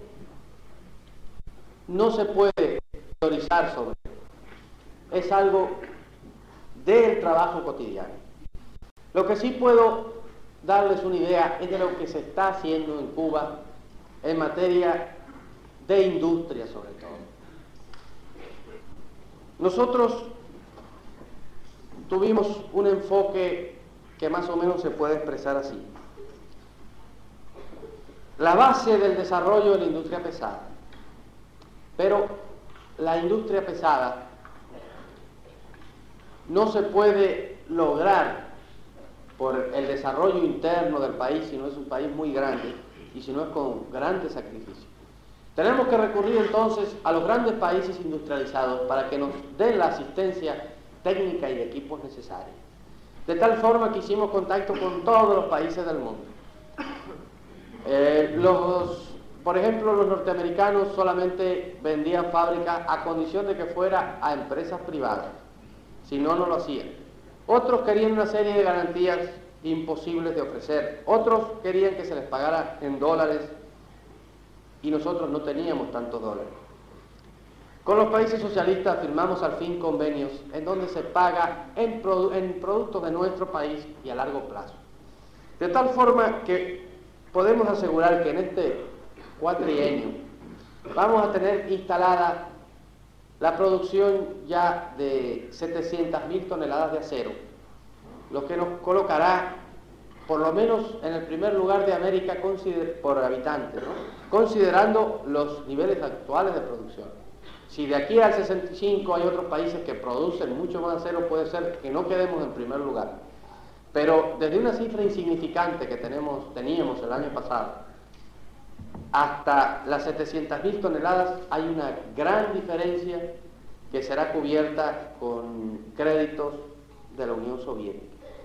no se puede teorizar sobre ello. Es algo del trabajo cotidiano. Lo que sí puedo darles una idea es de lo que se está haciendo en Cuba en materia de industria, sobre todo. Nosotros tuvimos un enfoque que más o menos se puede expresar así. La base del desarrollo de la industria pesada. Pero la industria pesada no se puede lograr por el desarrollo interno del país si no es un país muy grande y si no es con grandes sacrificios. Tenemos que recurrir entonces a los grandes países industrializados para que nos den la asistencia técnica y de equipos necesarios. De tal forma que hicimos contacto con todos los países del mundo. Eh, los, por ejemplo, los norteamericanos solamente vendían fábricas a condición de que fuera a empresas privadas. Si no, no lo hacían. Otros querían una serie de garantías imposibles de ofrecer. Otros querían que se les pagara en dólares y nosotros no teníamos tantos dólares. Con los países socialistas firmamos al fin convenios en donde se paga en, produ en productos de nuestro país y a largo plazo. De tal forma que podemos asegurar que en este cuatrienio vamos a tener instalada la producción ya de setecientas mil toneladas de acero, lo que nos colocará por lo menos en el primer lugar de América por habitante, ¿no? Considerando los niveles actuales de producción. Si de aquí al sesenta y cinco hay otros países que producen mucho más acero, puede ser que no quedemos en primer lugar. Pero desde una cifra insignificante que tenemos, teníamos el año pasado, hasta las setecientas mil toneladas hay una gran diferencia que será cubierta con créditos de la Unión Soviética.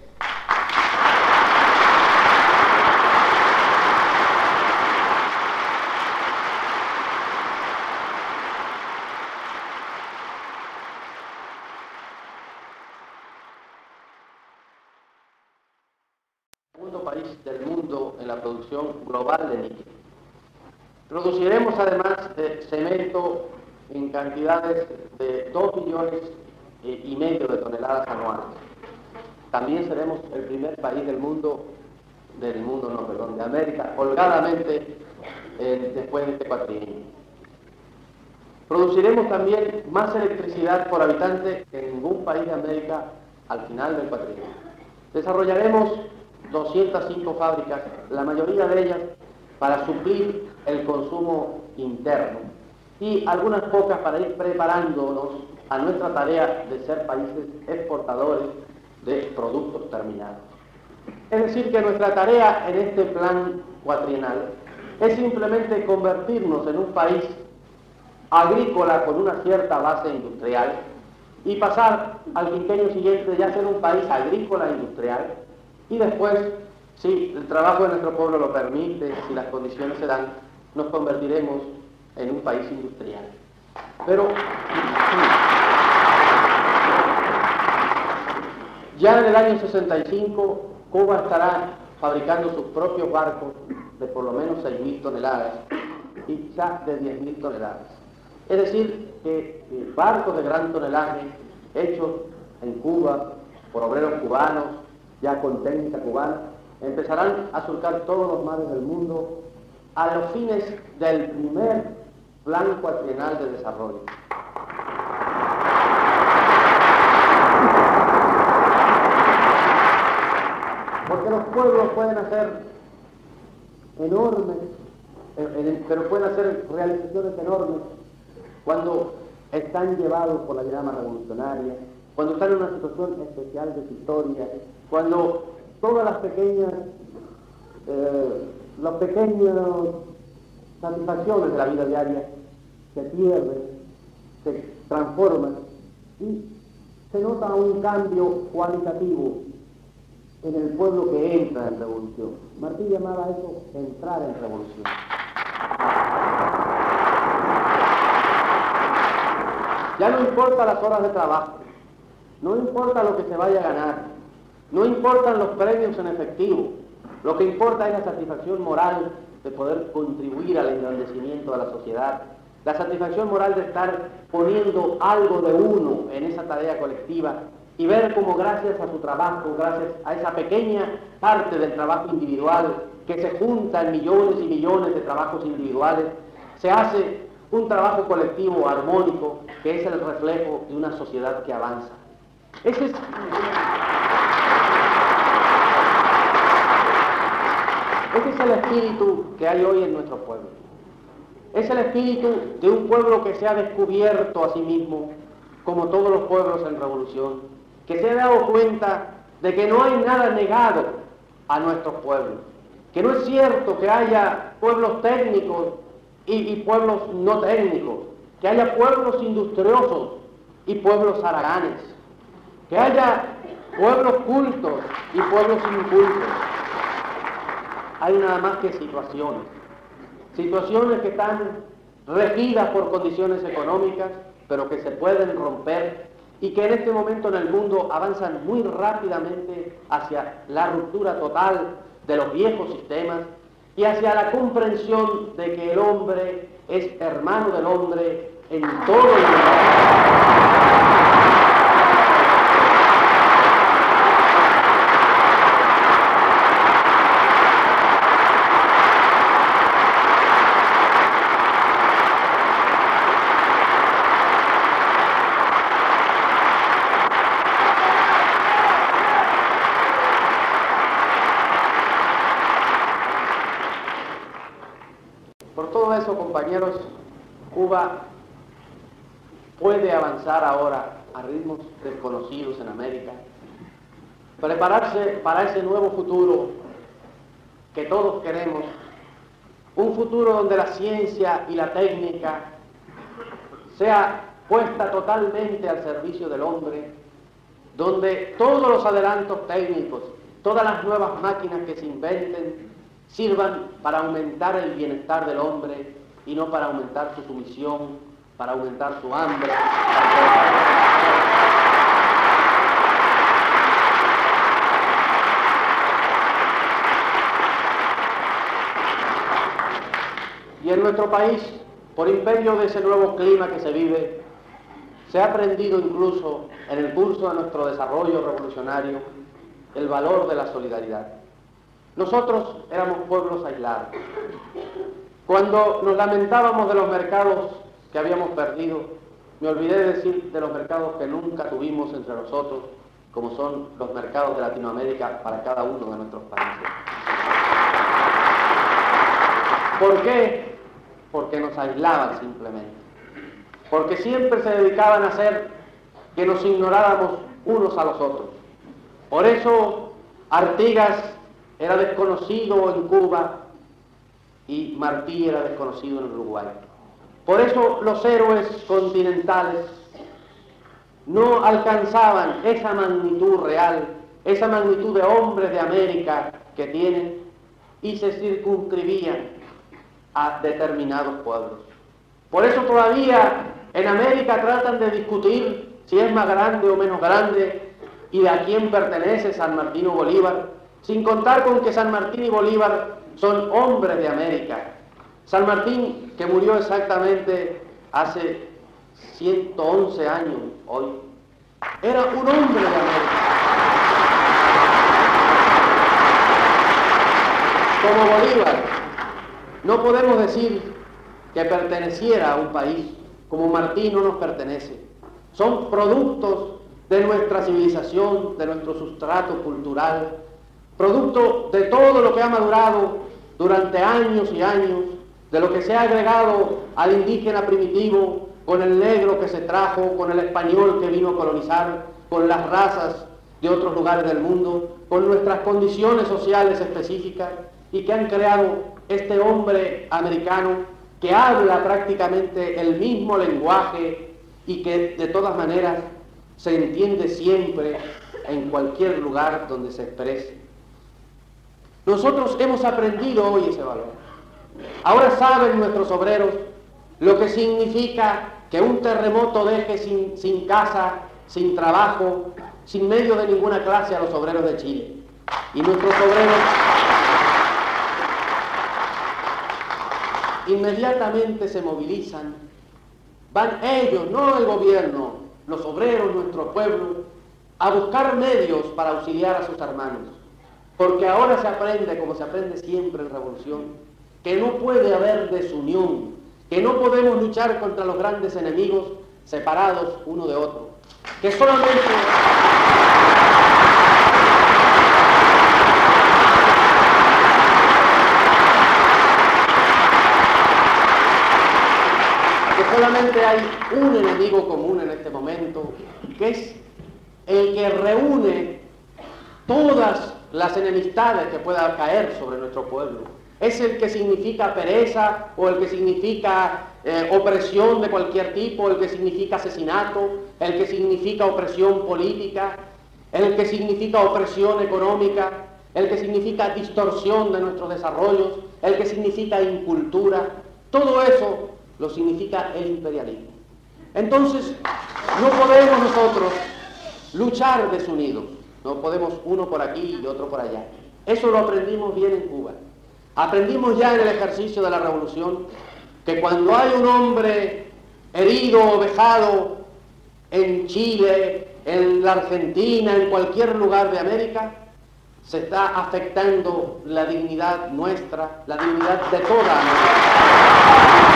Segundo país del mundo en la producción global de níquel. Produciremos además de cemento en cantidades de dos millones y medio de toneladas anuales. También seremos el primer país del mundo, del mundo no, perdón, de América, holgadamente eh, después de este cuatrienio. Produciremos también más electricidad por habitante que ningún país de América al final del cuatrienio. Desarrollaremos doscientas cinco fábricas, la mayoría de ellas para suplir el consumo interno y algunas pocas para ir preparándonos a nuestra tarea de ser países exportadores de productos terminados. Es decir, que nuestra tarea en este plan cuatrienal es simplemente convertirnos en un país agrícola con una cierta base industrial y pasar al quinquenio siguiente ya ser un país agrícola e industrial, y después, si el trabajo de nuestro pueblo lo permite, si las condiciones se dan, nos convertiremos en un país industrial. Pero ya en el año sesenta y cinco, Cuba estará fabricando sus propios barcos de por lo menos seis mil toneladas y quizá de diez mil toneladas. Es decir, que eh, barcos de gran tonelaje hechos en Cuba por obreros cubanos, ya con técnica cubana, empezarán a surcar todos los mares del mundo a los fines del primer plan cuatrienal de desarrollo. Porque los pueblos pueden hacer enormes, pero pueden hacer realizaciones enormes cuando están llevados por la llama revolucionaria, cuando están en una situación especial de su historia, cuando todas las pequeñas, eh, las pequeñas satisfacciones de la vida diaria se pierden, se transforman y se nota un cambio cualitativo en el pueblo que entra en revolución. Martí llamaba a eso entrar en revolución. Ya no importa las horas de trabajo, no importa lo que se vaya a ganar, no importan los premios en efectivo, lo que importa es la satisfacción moral de poder contribuir al engrandecimiento de la sociedad, la satisfacción moral de estar poniendo algo de uno en esa tarea colectiva y ver cómo gracias a su trabajo, gracias a esa pequeña parte del trabajo individual que se junta en millones y millones de trabajos individuales, se hace un trabajo colectivo armónico que es el reflejo de una sociedad que avanza. Ese es, ese es el espíritu que hay hoy en nuestro pueblo. Es el espíritu de un pueblo que se ha descubierto a sí mismo, como todos los pueblos en revolución, que se ha dado cuenta de que no hay nada negado a nuestros pueblos, que no es cierto que haya pueblos técnicos y, y pueblos no técnicos, que haya pueblos industriosos y pueblos haraganes, que haya pueblos cultos y pueblos incultos. Hay nada más que situaciones, situaciones que están regidas por condiciones económicas, pero que se pueden romper y que en este momento en el mundo avanzan muy rápidamente hacia la ruptura total de los viejos sistemas y hacia la comprensión de que el hombre es hermano del hombre en todo el mundo. Compañeros, Cuba puede avanzar ahora a ritmos desconocidos en América, prepararse para ese nuevo futuro que todos queremos, un futuro donde la ciencia y la técnica sea puesta totalmente al servicio del hombre, donde todos los adelantos técnicos, todas las nuevas máquinas que se inventen, sirvan para aumentar el bienestar del hombre y no para aumentar su sumisión, para aumentar su hambre. Y en nuestro país, por imperio de ese nuevo clima que se vive, se ha aprendido incluso en el curso de nuestro desarrollo revolucionario el valor de la solidaridad. Nosotros éramos pueblos aislados. Cuando nos lamentábamos de los mercados que habíamos perdido, me olvidé de decir de los mercados que nunca tuvimos entre nosotros, como son los mercados de Latinoamérica para cada uno de nuestros países. ¿Por qué? Porque nos aislaban simplemente. Porque siempre se dedicaban a hacer que nos ignoráramos unos a los otros. Por eso Artigas era desconocido en Cuba y Martí era desconocido en Uruguay. Por eso los héroes continentales no alcanzaban esa magnitud real, esa magnitud de hombres de América que tienen, y se circunscribían a determinados pueblos. Por eso todavía en América tratan de discutir si es más grande o menos grande y de a quién pertenece San Martín o Bolívar, sin contar con que San Martín y Bolívar son hombres de América. San Martín, que murió exactamente hace ciento once años hoy, era un hombre de América. Como Bolívar, no podemos decir que perteneciera a un país, como Martín no nos pertenece. Son productos de nuestra civilización, de nuestro sustrato cultural, producto de todo lo que ha madurado durante años y años, de lo que se ha agregado al indígena primitivo, con el negro que se trajo, con el español que vino a colonizar, con las razas de otros lugares del mundo, con nuestras condiciones sociales específicas, y que han creado este hombre americano que habla prácticamente el mismo lenguaje y que de todas maneras se entiende siempre en cualquier lugar donde se exprese. Nosotros hemos aprendido hoy ese valor. Ahora saben nuestros obreros lo que significa que un terremoto deje sin, sin casa, sin trabajo, sin medio de ninguna clase a los obreros de Chile. Y nuestros obreros inmediatamente se movilizan, van ellos, no el gobierno, los obreros, nuestro pueblo, a buscar medios para auxiliar a sus hermanos. Porque ahora se aprende, como se aprende siempre en revolución, que no puede haber desunión, que no podemos luchar contra los grandes enemigos separados uno de otro, que solamente que solamente hay un enemigo común en este momento, que es el que reúne todas las enemistades que puedan caer sobre nuestro pueblo. Es el que significa pereza, o el que significa eh, opresión de cualquier tipo, el que significa asesinato, el que significa opresión política, el que significa opresión económica, el que significa distorsión de nuestros desarrollos, el que significa incultura. Todo eso lo significa el imperialismo. Entonces, no podemos nosotros luchar desunidos. No podemos uno por aquí y otro por allá. Eso lo aprendimos bien en Cuba. Aprendimos ya en el ejercicio de la revolución que cuando hay un hombre herido o vejado en Chile, en la Argentina, en cualquier lugar de América, se está afectando la dignidad nuestra, la dignidad de toda América.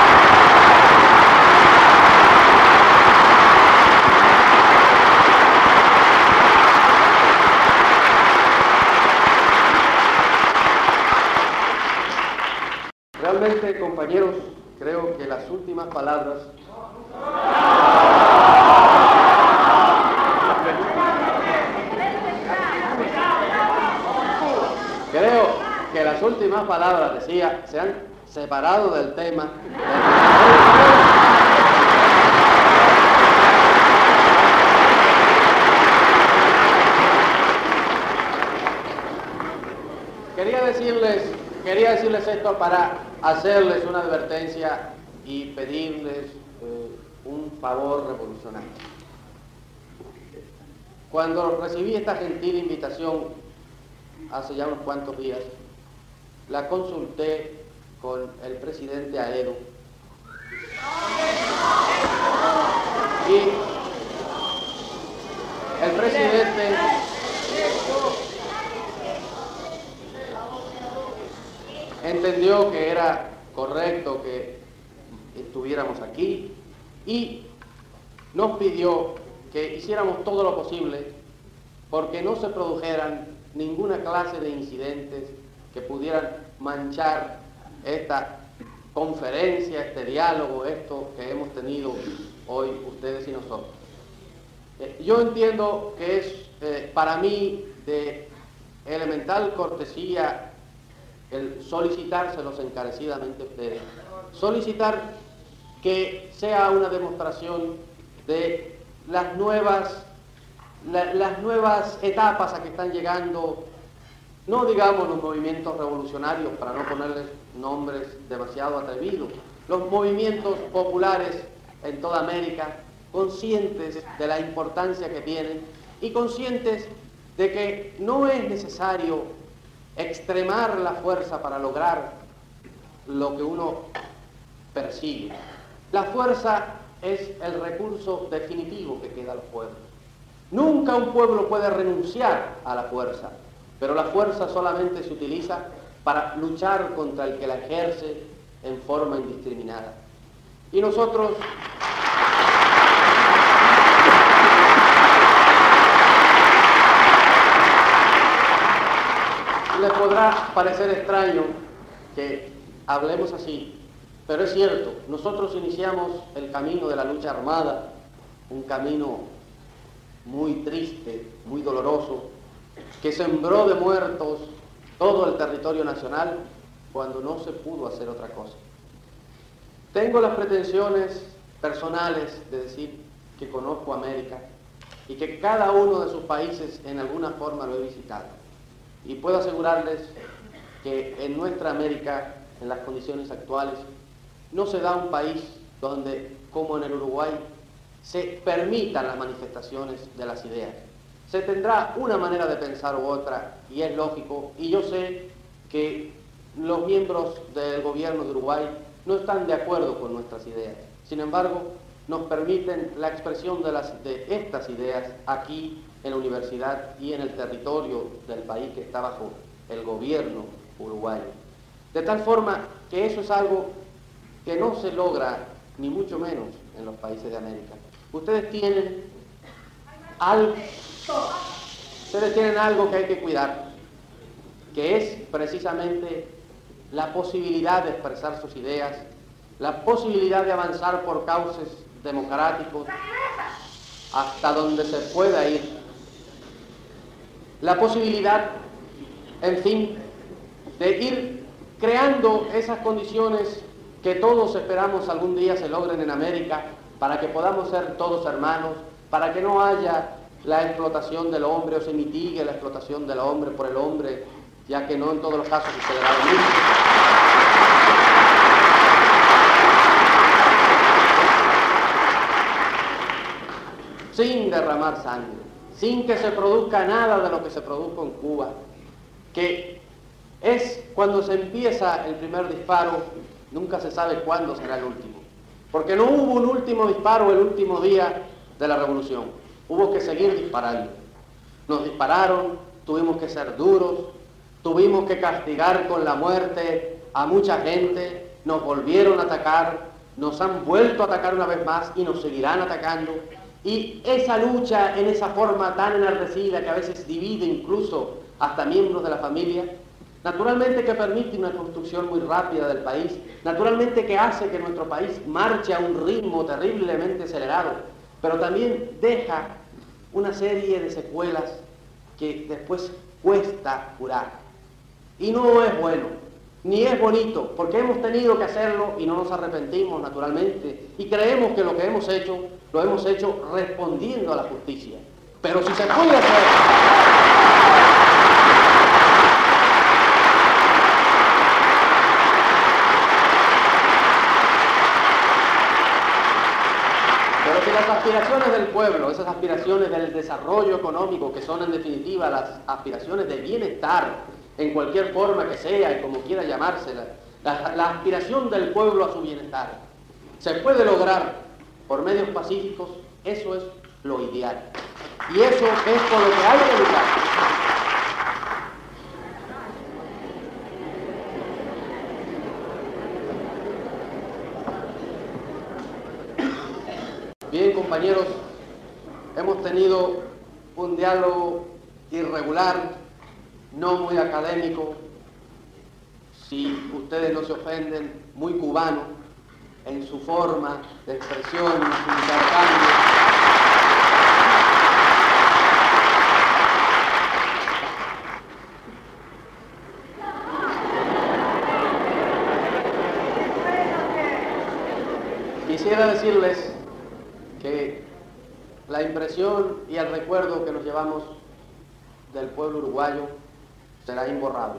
Realmente, compañeros, creo que las últimas palabras creo que las últimas palabras, decía, se han separado del tema. Quería decirles, quería decirles esto para hacerles una advertencia y pedirles eh, un favor revolucionario. Cuando recibí esta gentil invitación hace ya unos cuantos días, la consulté con el presidente Aedo y el presidente entendió que era correcto que estuviéramos aquí y nos pidió que hiciéramos todo lo posible porque no se produjeran ninguna clase de incidentes que pudieran manchar esta conferencia, este diálogo, esto que hemos tenido hoy ustedes y nosotros. Eh, yo entiendo que es eh, para mí de elemental cortesía el solicitárselos encarecidamente a ustedes, solicitar que sea una demostración de las nuevas, la, las nuevas etapas a que están llegando, no digamos los movimientos revolucionarios, para no ponerles nombres demasiado atrevidos, los movimientos populares en toda América, conscientes de la importancia que tienen y conscientes de que no es necesario extremar la fuerza para lograr lo que uno persigue. La fuerza es el recurso definitivo que queda a los pueblos. Nunca un pueblo puede renunciar a la fuerza, pero la fuerza solamente se utiliza para luchar contra el que la ejerce en forma indiscriminada. Y nosotros les podrá parecer extraño que hablemos así, pero es cierto, nosotros iniciamos el camino de la lucha armada, un camino muy triste, muy doloroso, que sembró de muertos todo el territorio nacional cuando no se pudo hacer otra cosa. Tengo las pretensiones personales de decir que conozco América y que cada uno de sus países en alguna forma lo he visitado. Y puedo asegurarles que en nuestra América, en las condiciones actuales, no se da un país donde, como en el Uruguay, se permitan las manifestaciones de las ideas. Se tendrá una manera de pensar u otra, y es lógico, y yo sé que los miembros del gobierno de Uruguay no están de acuerdo con nuestras ideas. Sin embargo, nos permiten la expresión de, las, de estas ideas aquí en la universidad y en el territorio del país que está bajo el gobierno uruguayo. De tal forma que eso es algo que no se logra, ni mucho menos en los países de América. Ustedes tienen algo, ustedes tienen algo que hay que cuidar, que es precisamente la posibilidad de expresar sus ideas, la posibilidad de avanzar por cauces democráticos hasta donde se pueda ir, la posibilidad, en fin, de ir creando esas condiciones que todos esperamos algún día se logren en América, para que podamos ser todos hermanos, para que no haya la explotación del hombre o se mitigue la explotación del hombre por el hombre, ya que no en todos los casos sucederá lo mismo. Sin derramar sangre, sin que se produzca nada de lo que se produjo en Cuba, que es cuando se empieza el primer disparo, nunca se sabe cuándo será el último, porque no hubo un último disparo el último día de la revolución, hubo que seguir disparando. Nos dispararon, tuvimos que ser duros, tuvimos que castigar con la muerte a mucha gente, nos volvieron a atacar, nos han vuelto a atacar una vez más y nos seguirán atacando. Y esa lucha en esa forma tan enardecida que a veces divide incluso hasta miembros de la familia, naturalmente que permite una construcción muy rápida del país, naturalmente que hace que nuestro país marche a un ritmo terriblemente acelerado, pero también deja una serie de secuelas que después cuesta curar. Y no es bueno, ni es bonito, porque hemos tenido que hacerlo y no nos arrepentimos naturalmente, y creemos que lo que hemos hecho, lo hemos hecho respondiendo a la justicia. Pero si se puede hacer... Pero si las aspiraciones del pueblo, esas aspiraciones del desarrollo económico, que son en definitiva las aspiraciones de bienestar, en cualquier forma que sea y como quiera llamársela, la, la aspiración del pueblo a su bienestar, se puede lograr por medios pacíficos, eso es lo ideal. Y eso es por lo que hay que luchar. Bien, compañeros, hemos tenido un diálogo irregular, no muy académico, si ustedes no se ofenden, muy cubano en su forma de expresión, en su intercambio. Quisiera decirles que la impresión y el recuerdo que nos llevamos del pueblo uruguayo será imborrable.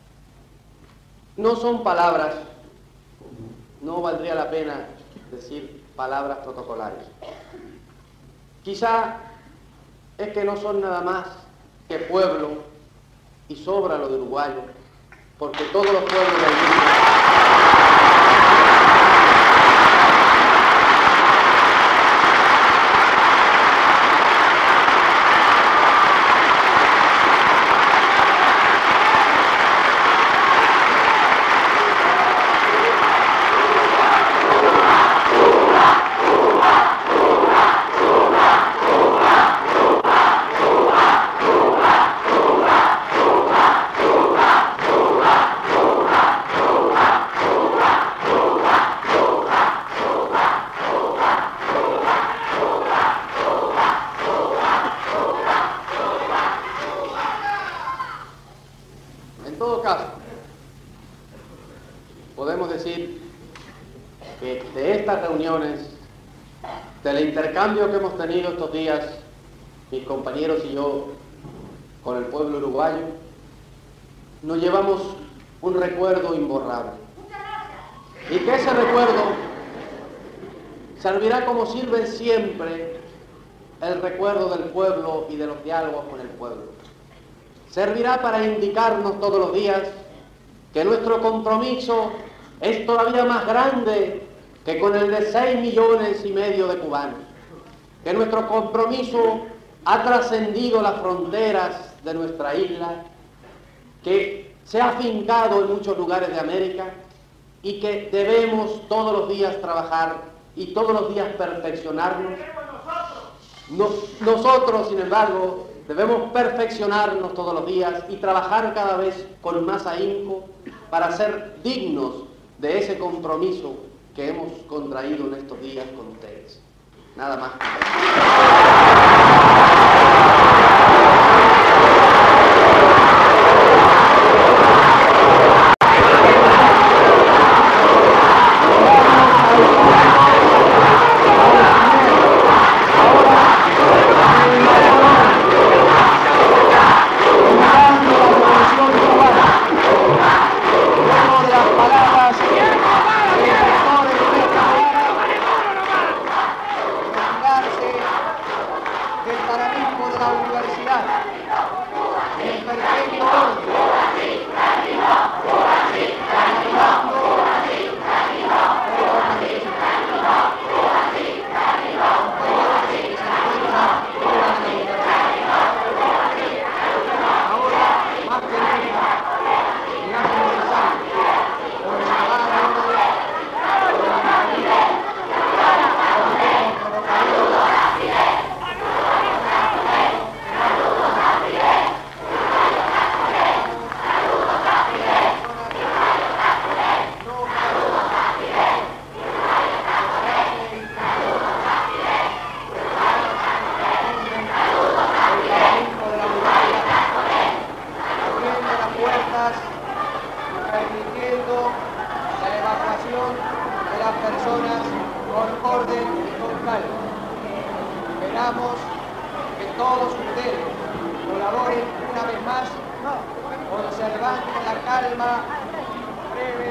No son palabras, no valdría la pena decir palabras protocolares. Quizá es que no son nada más que pueblo y sobra lo de uruguayo, porque todos los pueblos del mundo podemos decir que de estas reuniones, del intercambio que hemos tenido estos días, mis compañeros y yo, con el pueblo uruguayo, nos llevamos un recuerdo imborrable. Y que ese recuerdo servirá como sirve siempre el recuerdo del pueblo y de los diálogos con el pueblo. Servirá para indicarnos todos los días que nuestro compromiso es todavía más grande que con el de seis millones y medio de cubanos, que nuestro compromiso ha trascendido las fronteras de nuestra isla, que se ha afincado en muchos lugares de América y que debemos todos los días trabajar y todos los días perfeccionarnos. Nos, nosotros, sin embargo, debemos perfeccionarnos todos los días y trabajar cada vez con más ahínco para ser dignos de ese compromiso que hemos contraído en estos días con ustedes. Nada más. permitiendo la evacuación de las personas con orden y con calma. Esperamos que todos ustedes colaboren una vez más, conservando la calma breve